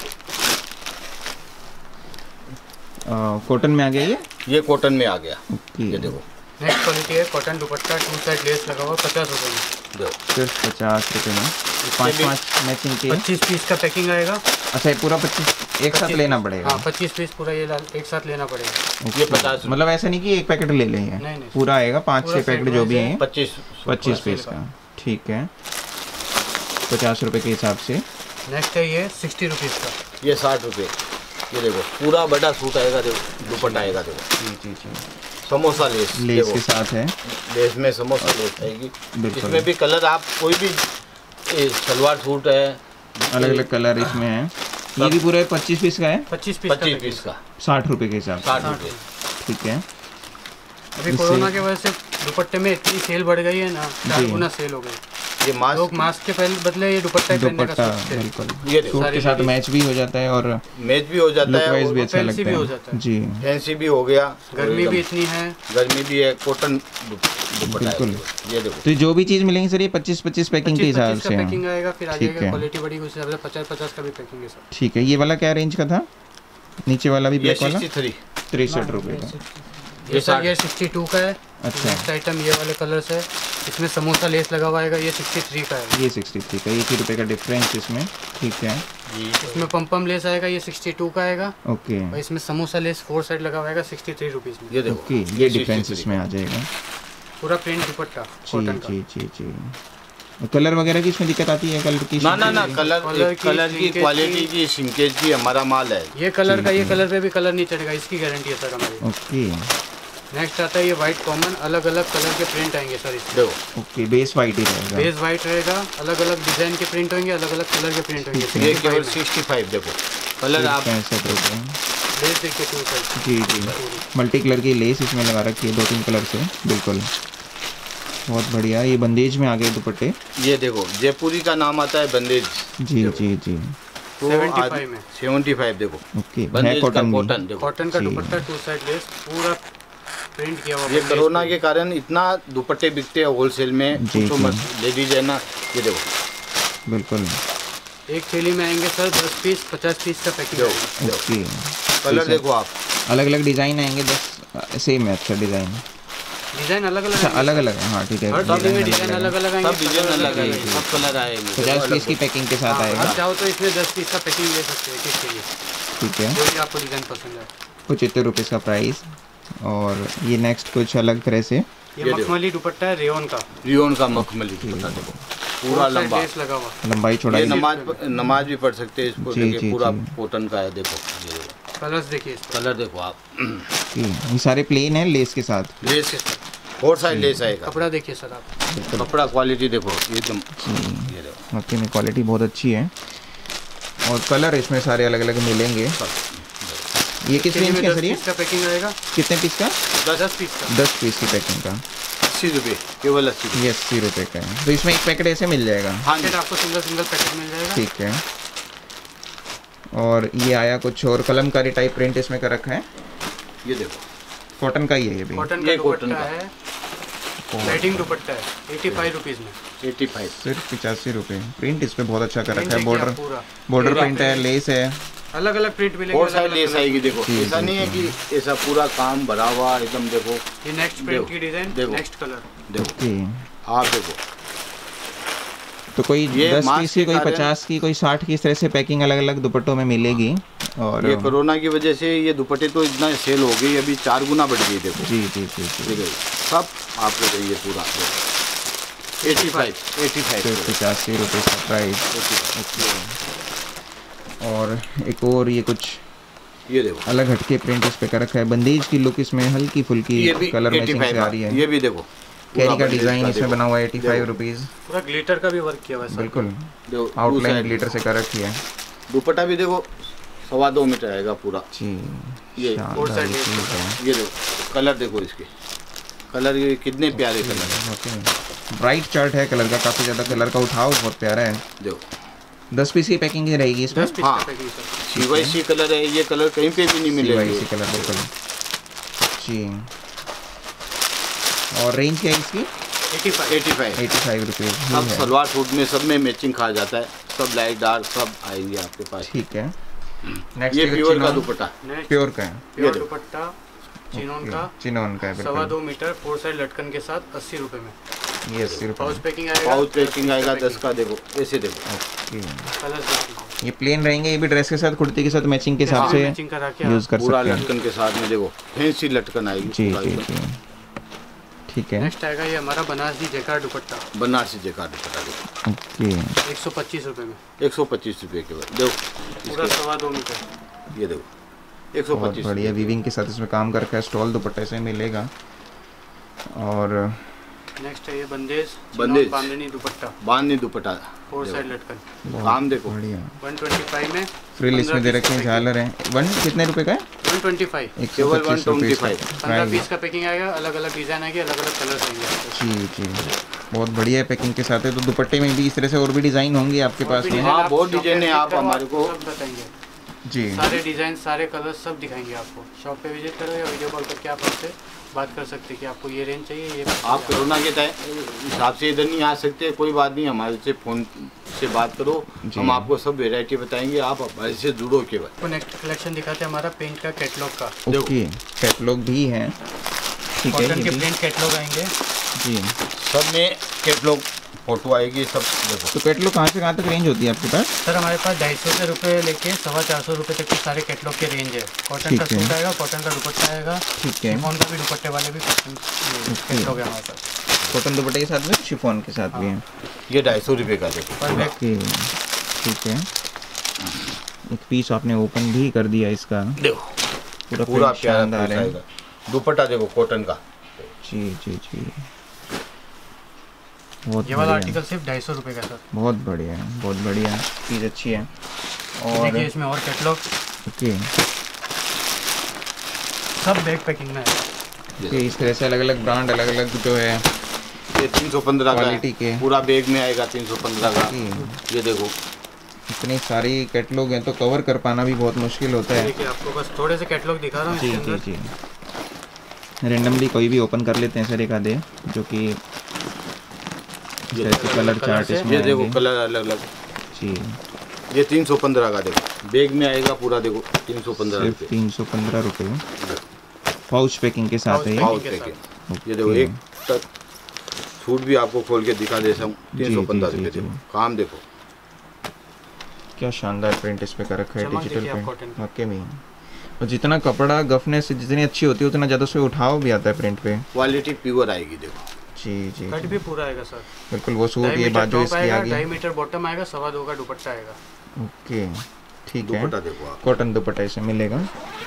कॉटन में आ गया ये? ये कॉटन में आ गया। ओके, ये देखो नेक्स्ट क्वालिटी है cotton dupatta, two side lace लगा हुआ, पचास रुपये में। देखो सिर्फ पचास रुपये में पाँच भी- पाँच मैचिंग के। पच्चीस पीस का पैकिंग आएगा। अच्छा, ये पूरा पच्चीस एक साथ लेना पड़ेगा? हाँ, पच्चीस पीस पूरा ये ला- एक साथ लेना पड़ेगा। ओके। ये पचास मतलब ऐसा नहीं कि एक पैकेट ले लें, नहीं, नहीं। पूरा आएगा पाँच पूरा छः पैकेट सेट जो भी वाइज हैं, है। पच्चीस पच्चीस सेल पीस का। का। ठीक है, पचास रुपये के हिसाब से। नेक्स्ट है ये सिक्सटी रुपीज़ का। ये साठ रुपये। ये देखो पूरा बड़ा सूट आएगा, देखो दुपट्टा आएगा, देखो जी जी जी समोसा लेस, लेस देखो के साथ है, लेस में समोसा लेस आएगी। बिल्कुल। इसमें भी कलर आप कोई भी, ये सलवार सूट है, अलग अलग कलर इसमें है। ये भी पूरा पच्चीस पीस का है, पच्चीस पीस पच्चीस पीस का साठ रुपए के हिसाब से। साठ रुपये। ठीक है। अभी इससे- कोरोना की वजह से दुपट्टे में इतनी सेल बढ़ गई है ना, चार जी। गुना सेल हो गई। ये लोग मास्क, मास्क के पहले बदले ये दुपट्टा ही पहनने का दुपट्टा सोचते हैं। बिल्कुल ये देखो सूट के साथ मैच भी हो जाता है और मैच भी हो जाता लुक है वाइज और भी अच्छा फैंसी लगता भी हो है जाता है। जी फैंसी भी हो गया, गर्मी एकदम भी इतनी है। गर्मी भी है, कॉटन दुपट्टा है। बिल्कुल। ये देखो तो जो भी चीज़ मिलेंगी सर ये पच्चीस पच्चीस पैकिंग के पच्चीस हिसाब पच्चीस का से पैकिंग है। आएगा, फिर आ ठीक जाएगा है। क्वालिटी बड़ी उस हिसाब से पचास पचास का भी पैकिंग है सर। ठीक है। ये वाला क्या रेंज का था? नीचे वाला भी ये ब्लैक वाला सिक्सटी थ्री। तिरसठ रुपये का। ये सर ये सिक्सटी टू का है। अच्छा। नेक्स्ट आइटम ये वाले कलर्स है, इसमें समोसा लेस लगा हुआ आएगा, ये सिक्सटी थ्री का है। ये सिक्सटी थ्री का, एक ही रुपये का डिफरेंस इसमें। ठीक है। जी इसमें पम्पम लेस आएगा, ये सिक्सटी टू का आएगा। ओके और इसमें समोसा लेस फोर साइड लगा हुआ आएगा सिक्सटी थ्री रुपीज़ में। ये देखो ओके ये डिफरेंस इसमें आ जाएगा। पूरा प्रिंट दुपट्टा जी कॉटन का। जी जी जी। कलर वगैरह की इसमें दिक्कत आती है? कलर की ना ना ना कलर कलर की, कलर की श्रिंकेज क्वालिटी की- की सिंकेज की हमारा माल है। ये कलर का, ये कलर पे भी कलर नहीं चढ़ेगा, इसकी गारंटी है सर हमारी। ओके नेक्स्ट आता है ये वाइट कॉमन, अलग अलग कलर के प्रिंट आएंगे सर इसमें। देखो ओके बेस वाइट ही रहेगा। बेस वाइट रहेगा, अलग अलग डिजाइन के प्रिंट होंगे, अलग अलग कलर के प्रिंट होंगे। ये केवल सिक्सटी फाइव। देखो कलर आप पैंसठ रुपये। बेस देखिए टू साइड जी जी मल्टी कलर की लेस इसमें लगा रखी है दो तीन कलर से। बिल्कुल बहुत बढ़िया। ये बंदेज में आ गए दुपट्टे। ये देखो जयपुरी का नाम आता है बंदेज। जी जी जी तो सेवेंटी फाइव में सेवेंटी फाइव। देखो ओके है बंदेज का कॉटन भी। कॉटन। देखो कॉटन का जी। दुपट्टा टू साइड लेस पूरा प्रिंट किया हुआ। ये बंदेज कोरोना पे। के कारण इतना दुपट्टे बिकते हैं होलसेल में, जी, पूछो जी। मत, ले लीजिए ना। ये देखो बिल्कुल एक थैली में आएंगे सर दस पीस, पचास पीस का पैकिंग देखो आएगा। देखो ओके। कलर देखो आप, अलग अलग डिज़ाइन आएंगे दस सेम है। अच्छा डिज़ाइन डिजाइन अलग अलग अच्छा अलग अलग है। हाँ ठीक है। हर थैली में डिजाइन अलग अलग आएंगे, सब डिजाइन कलर अलग आएंगे, आएंगे। सब कलर आएंगे। पचास पीस की पैकिंग के साथ हाँ, आएगा। आप चाहो तो इसमें दस पीस का पैकिंग ले सकते हैं किसके लिए, ठीक है। जो भी आपको डिजाइन पसंद है। कुछ इतने रुपीज़ का प्राइस। और ये नेक्स्ट कुछ अलग तरह से। ये ये देखो। मखमली दुपट्टा है रेयन का, रियोन का मखमली दुपट्टा देखो पूरा Four side लंबा। लेस लगा हुआ। लंबाई ये चौड़ाई नमाज नमाज भी पढ़ सकते हैं इसको जी, लेके, जी, पूरा जी। कॉटन का है। देखो ये देखो कलर्स देखिए इस पर। कलर देखो आप, की ये सारे प्लेन है लेस के साथ। लेस फोर साइड लेस आएगा। कपड़ा देखिए सर आप, कपड़ा क्वालिटी देखो एकदम, ये देखो बाकी में क्वालिटी बहुत अच्छी है। और कलर इसमें सारे अलग अलग मिलेंगे। ये किस थैली रेंज में का दस सर? ये पीस का पैकिंग आएगा, कितने पीस का? दस पीस का। दस पीस की पैकिंग का। अस्सी रुपये, केवल अस्सी रुपये। ये अस्सी रुपये का है। तो इसमें एक पैकेट ऐसे मिल जाएगा। हाँ जी पैकेट आपको सिंगल सिंगल पैकेट मिल जाएगा। ठीक है। और ये आया कुछ और कलमकारी टाइप प्रिंट इसमें कर रखा है। ये देखो कॉटन का ही है ये भी। कॉटन का ये कॉटन दुपट्टा का। है, लाइटिंग दुपट्टा है, एटी फाइव रुपीज़ में। Eighty five. सिर्फ पिचासी रुपये। प्रिंट इस पे बहुत अच्छा कर प्रिंट रखा है। देखिए बॉर्डर आप पूरा बॉर्डर पूरा प्रिंट है, लेस है। अलग अलग प्रिंट मिलेंगे। फोर अलग साइड अलग लेस कलर। आएगी। देखो जी, ऐसा जी, नहीं है जी। कि ऐसा पूरा काम भरा हुआ एकदम। देखो ये नेक्स्ट प्रिंट की डिजाइन, देखो। Next colour. देखो ओके। आप देखो तो कोई ये दस मास्क पीस की, के कोई कारण- पचास की, कोई साठ की, इस तरह से पैकिंग अलग अलग दुपट्टों में मिलेगी। और ये कोरोना की वजह से ये दुपट्टे तो इतना सेल हो गई, अभी चार गुना बढ़ गई। देखो जी जी जी जी। ठीक है, सब आपको चाहिए पूरा। एटी फाइव एटी सिर्फ फाइव पचासी रुपये का प्राइस। और एक और ये कुछ ये देखो अलग हटके प्रिंट इस पे कर रखा है। बंदेज की लुक इसमें हल्की फुल्की ये भी कलर मैचिंग से पचासी आ रही है। ये भी देखो कैरी का पूरा डिज़ाइन बंदेज इसमें देखो। बना हुआ है। एटी फाइव देखो। रुपीज़। पूरा ग्लिटर का भी वर्क किया हुआ है सर। बिल्कुल देखो टू आउटलाइन साइड ग्लिटर से कर रखी है। दुपट्टा भी देखो सवा दो मीटर आएगा पूरा। जी ये फोर शानदार साइड ये लेस चीज़ है। ये देखो कलर देखो इसके, कलर ये कितने प्यारे कलर है। ब्राइट चार्ट है कलर का, काफ़ी ज़्यादा कलर का उठाव बहुत प्यारा है। देखो दस पीस की पैकिंग रहेगी इसमें। दस पीस हाँ। का पैकिंग सर। सीवाईसी कलर है, ये कलर कहीं पे भी नहीं मिलेगा। सीवाईसी कलर बिल्कुल। जी और रेंज क्या है इसकी? Eighty five. Eighty five eighty five rupees सब है। सलवार सूट में सब में मैचिंग खा जाता है, सब लाइट डार्क सब आएंगे आपके पास। ठीक है। नेक्स्ट ये प्योर का दुपट्टा, नेक्स्ट प्योर का है। प्योर देखो। दुपट्टा चिनोन का, चिनोन का है सवा बिल्कुल। दो मीटर फोर साइड लटकन के साथ अस्सी रुपए में। ये अस्सी रुपये। पाउच पैकिंग आएगा। पाउच पैकिंग आएगा दस का। देखो ऐसे देखो ओके। कलर देखिए। ये प्लेन रहेंगे, ये भी ड्रेस के साथ कुर्ती के साथ मैचिंग के हिसाब हाँ, से मैचिंग करा के यूज़ कर पूरा सकते हैं। लटकन के साथ में। देखो फैंसी लटकन आएगी जी पूरा जी एकदम। जी ठीक है। नेक्स्ट आएगा ये हमारा बनारसी जैकार्ड दुपट्टा, बनारसी जैकार्ड दुपट्टा देखो ओके। एक सौ पच्चीस रुपए में। एक सौ पच्चीस रुपये के बाद। देखो पूरा इसके- सवा दो मीटर। ये देखो एक सौ बहुत पच्चीस बढ़िया वीविंग के साथ इसमें काम करके स्टॉल दुपट्टे से मिलेगा। और नेक्स्ट है ये बंदेज बंदेज बांधनी दुपट्टा, बांधनी दुपट्टा, फोर साइड लटकन, काम देखो बढ़िया। वन ट्वेंटी फाइव में फ्रिल इसमें दे रखे हैं, झालर है। वन कितने रुपए का है? वन ट्वेंटी फाइव, एक सौ केवल पच्चीस रुपये इसका पंद्रह प्राइस। पीस का पैकिंग आएगा, अलग अलग डिजाइन आएगी, अलग अलग कलर आएंगे आपको। जी जी बहुत बढ़िया है पैकिंग के साथ है। तो दुपट्टे में भी इस तरह से और भी डिज़ाइन होंगे आपके पास में? हाँ बहुत डिजाइन है, आप हमारे को सब बताएंगे जी, सारे डिजाइन सारे कलर सब दिखाएंगे आपको। शॉप पे विजिट करो या वीडियो कॉल करके आप हमसे बात कर सकते हैं कि आपको ये रेंज चाहिए, ये आप कोरोना के टाइम हिसाब से इधर नहीं आ सकते, कोई बात नहीं, हमारे से फ़ोन से बात करो, हम आपको सब वैरायटी बताएंगे, आप हमारे से जुड़ो केवल। आपको नेक्स्ट कलेक्शन दिखाते हैं हमारा पेंट का कैटलॉग का। ओके कैटलॉग भी है, ठीक है। कॉटन के ये भी- प्रिंट कैटलॉग आएंगे जी, सब में कैटलॉग फोटो आएगी, सब देखो। तो कैटलॉग कहाँ से कहाँ तक रेंज होती है आपके पास? सर हमारे पास ढाई सौ से रुपये लेके सवा चार सौ रुपये तक के सारे कैटलॉग के रेंज है। कॉटन ठीक का है। सूट आएगा, कॉटन का दुपट्टा आएगा, ठीक है। शिफॉन का भी दुपट्टे वाले भी कैटलॉग है हमारे पास। कॉटन दुपट्टे के साथ में शिफॉन के साथ भी है। ये ढाई सौ रुपये का देखो। पर बैग ओके ठीक है। एक पीस आपने ओपन भी कर दिया इसका, देखो पूरा पूरा print प्यारा शानदार पीस है। आएगा। दुपट्टा देखो कॉटन का, जी जी जी बहुत ये वाला बढ़िया, आर्टिकल सिर्फ ढाई सौ रुपये का सर। बहुत बढ़िया है, बहुत बढ़िया चीज़ अच्छी है। और देखिए इसमें और कैटलॉग ओके सब बैग पैकिंग में है। ओके इस तरह से अलग अलग ब्रांड अलग अलग जो है ये तीन सौ पंद्रह का क्वालिटी के है, पूरा बैग में आएगा तीन सौ पंद्रह का। ओके, ये देखो इतनी सारी कैटलॉग हैं तो कवर कर पाना भी बहुत मुश्किल होता है। देखिए आपको बस थोड़े से कैटलॉग दिखा रहा हूँ जी इसके जी अंदर। जी रेंडमली कोई भी ओपन कर लेते हैं सर एक आधे, जो कि जैसे कलर चार्ट इसमें ये देखो आएंगे। कलर अलग अलग। जी ये तीन सौ पंद्रह का देखो, बैग में आएगा पूरा, देखो तीन सौ पंद्रह सिर्फ रुपये तीन सौ पंद्रह रुपये पाउच पैकिंग के साथ है ये। पाउच के पैकेट। ये देखो एक तक सूट भी आपको खोल के दिखा देता हूँ, तीन सौ पंद्रह जी, रुपये जी, देखो। जी। काम देखो क्या शानदार प्रिंट इस पे कर रखा है, चमक डिजिटल देखिए आप प्रिंट कॉटन की। वाकई में। और जितना कपड़ा गफनेस जितनी अच्छी होती है उतना ज़्यादा उसमें उठाव भी आता है प्रिंट पे। क्वालिटी प्योर आएगी देखो। जी जी कट जी। भी पूरा आएगा सर। बिल्कुल वो सूट ढाई ये मीटर बाजू टॉप इसकी आएगा, आगे। ढाई मीटर बॉटम आएगा, सवा दो का दुपट्टा आएगा। ओके ठीक है, दुपट्टा देखो आप, कॉटन दुपट्टा इसे मिलेगा।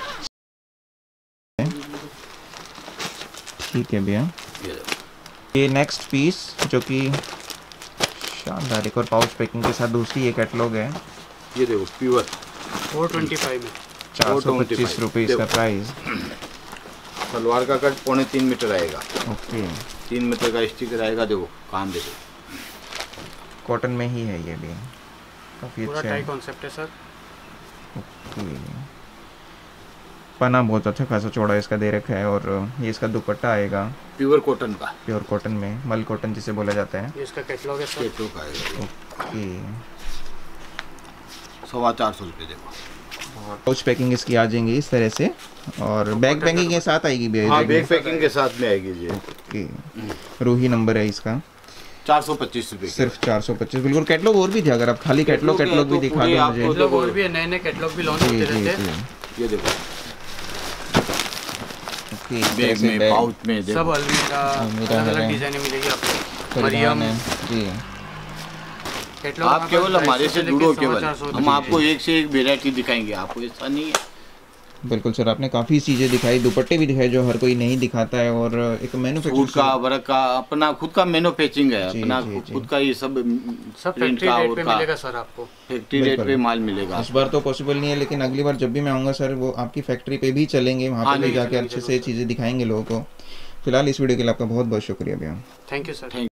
ठीक है भैया। ये देखो ये नेक्स्ट पीस जो कि शानदार एक और पाउच पैकिंग के साथ दूसरी ये कैटलॉग है। ये देखो प्योर फोर ट्वेंटी फाइव में चार सौ पच्चीस रुपये इसका प्राइस। सलवार का कट पौने तीन मीटर आएगा, ओके तीन मीटर का स्टिकर आएगा। देखो काम देखो, कॉटन में ही है ये भी, काफ़ी पूरा अच्छा टाई है। कॉन्सेप्ट है सर। ओके पना बहुत अच्छा खासा चौड़ा इसका दे रखा है। और ये इसका दुपट्टा आएगा प्योर कॉटन का, प्योर कॉटन में, मल कॉटन जिसे बोला जाता है। ये इसका कैटलॉग है सर। केटो का आएगा। ओके सवा चार सौ रुपये देखो। पाउच पैकिंग इसकी आ जाएंगी इस तरह से, और बैग पैकिंग के साथ आएगी भैया। हाँ ये बैग पैकिंग के साथ में आएगी जी। ओके रूही नंबर है इसका, चार सौ पच्चीस रुपये सिर्फ चार सौ पच्चीस। बिल्कुल कैटलॉग और भी थे, अगर आप खाली कैटलॉग कैटलॉग भी तो दिखा पूरे दो आपको मुझे। कैटलॉग और भी है, नए नए कैटलॉग भी लॉन्च जी होते जी रहते जी हैं। ये देखो ओके इस तरह बैग से में बैग पाउच में सब देखो। अलमीरा अलमीरा अलग है। अलग डिजाइने मिलेगी आपको। परिधान मरियम है जी। कैटलॉग आप केवल हमारे से जुड़ो केवल, हम हम आपको एक से एक वेरायटी दिखाएंगे, आपको ऐसा नहीं है। बिल्कुल सर, आपने काफ़ी चीज़ें दिखाई, दुपट्टे भी दिखाए जो हर कोई नहीं दिखाता है। और एक सूट मैन्युफैक्चर का वर्क का अपना खुद का मैन्युफैक्चरिंग है, जी, अपना जी, जी। खुद का ये सब सब प्रिंट फैक्ट्री का रेट और पे का मिलेगा सर आपको। फैक्ट्री रेट बिल्कुल। पे माल मिलेगा। इस बार तो पॉसिबल नहीं है, लेकिन अगली बार जब भी मैं आऊँगा सर वो आपकी फैक्ट्री पे भी चलेंगे, वहाँ हाँ, पे भी नहीं, जाके चलेंगे अच्छे जरूर से सर। चीज़ें दिखाएंगे लोगों को। फिलहाल इस वीडियो के लिए आपका बहुत बहुत शुक्रिया भैया। Thank you sir. थैंक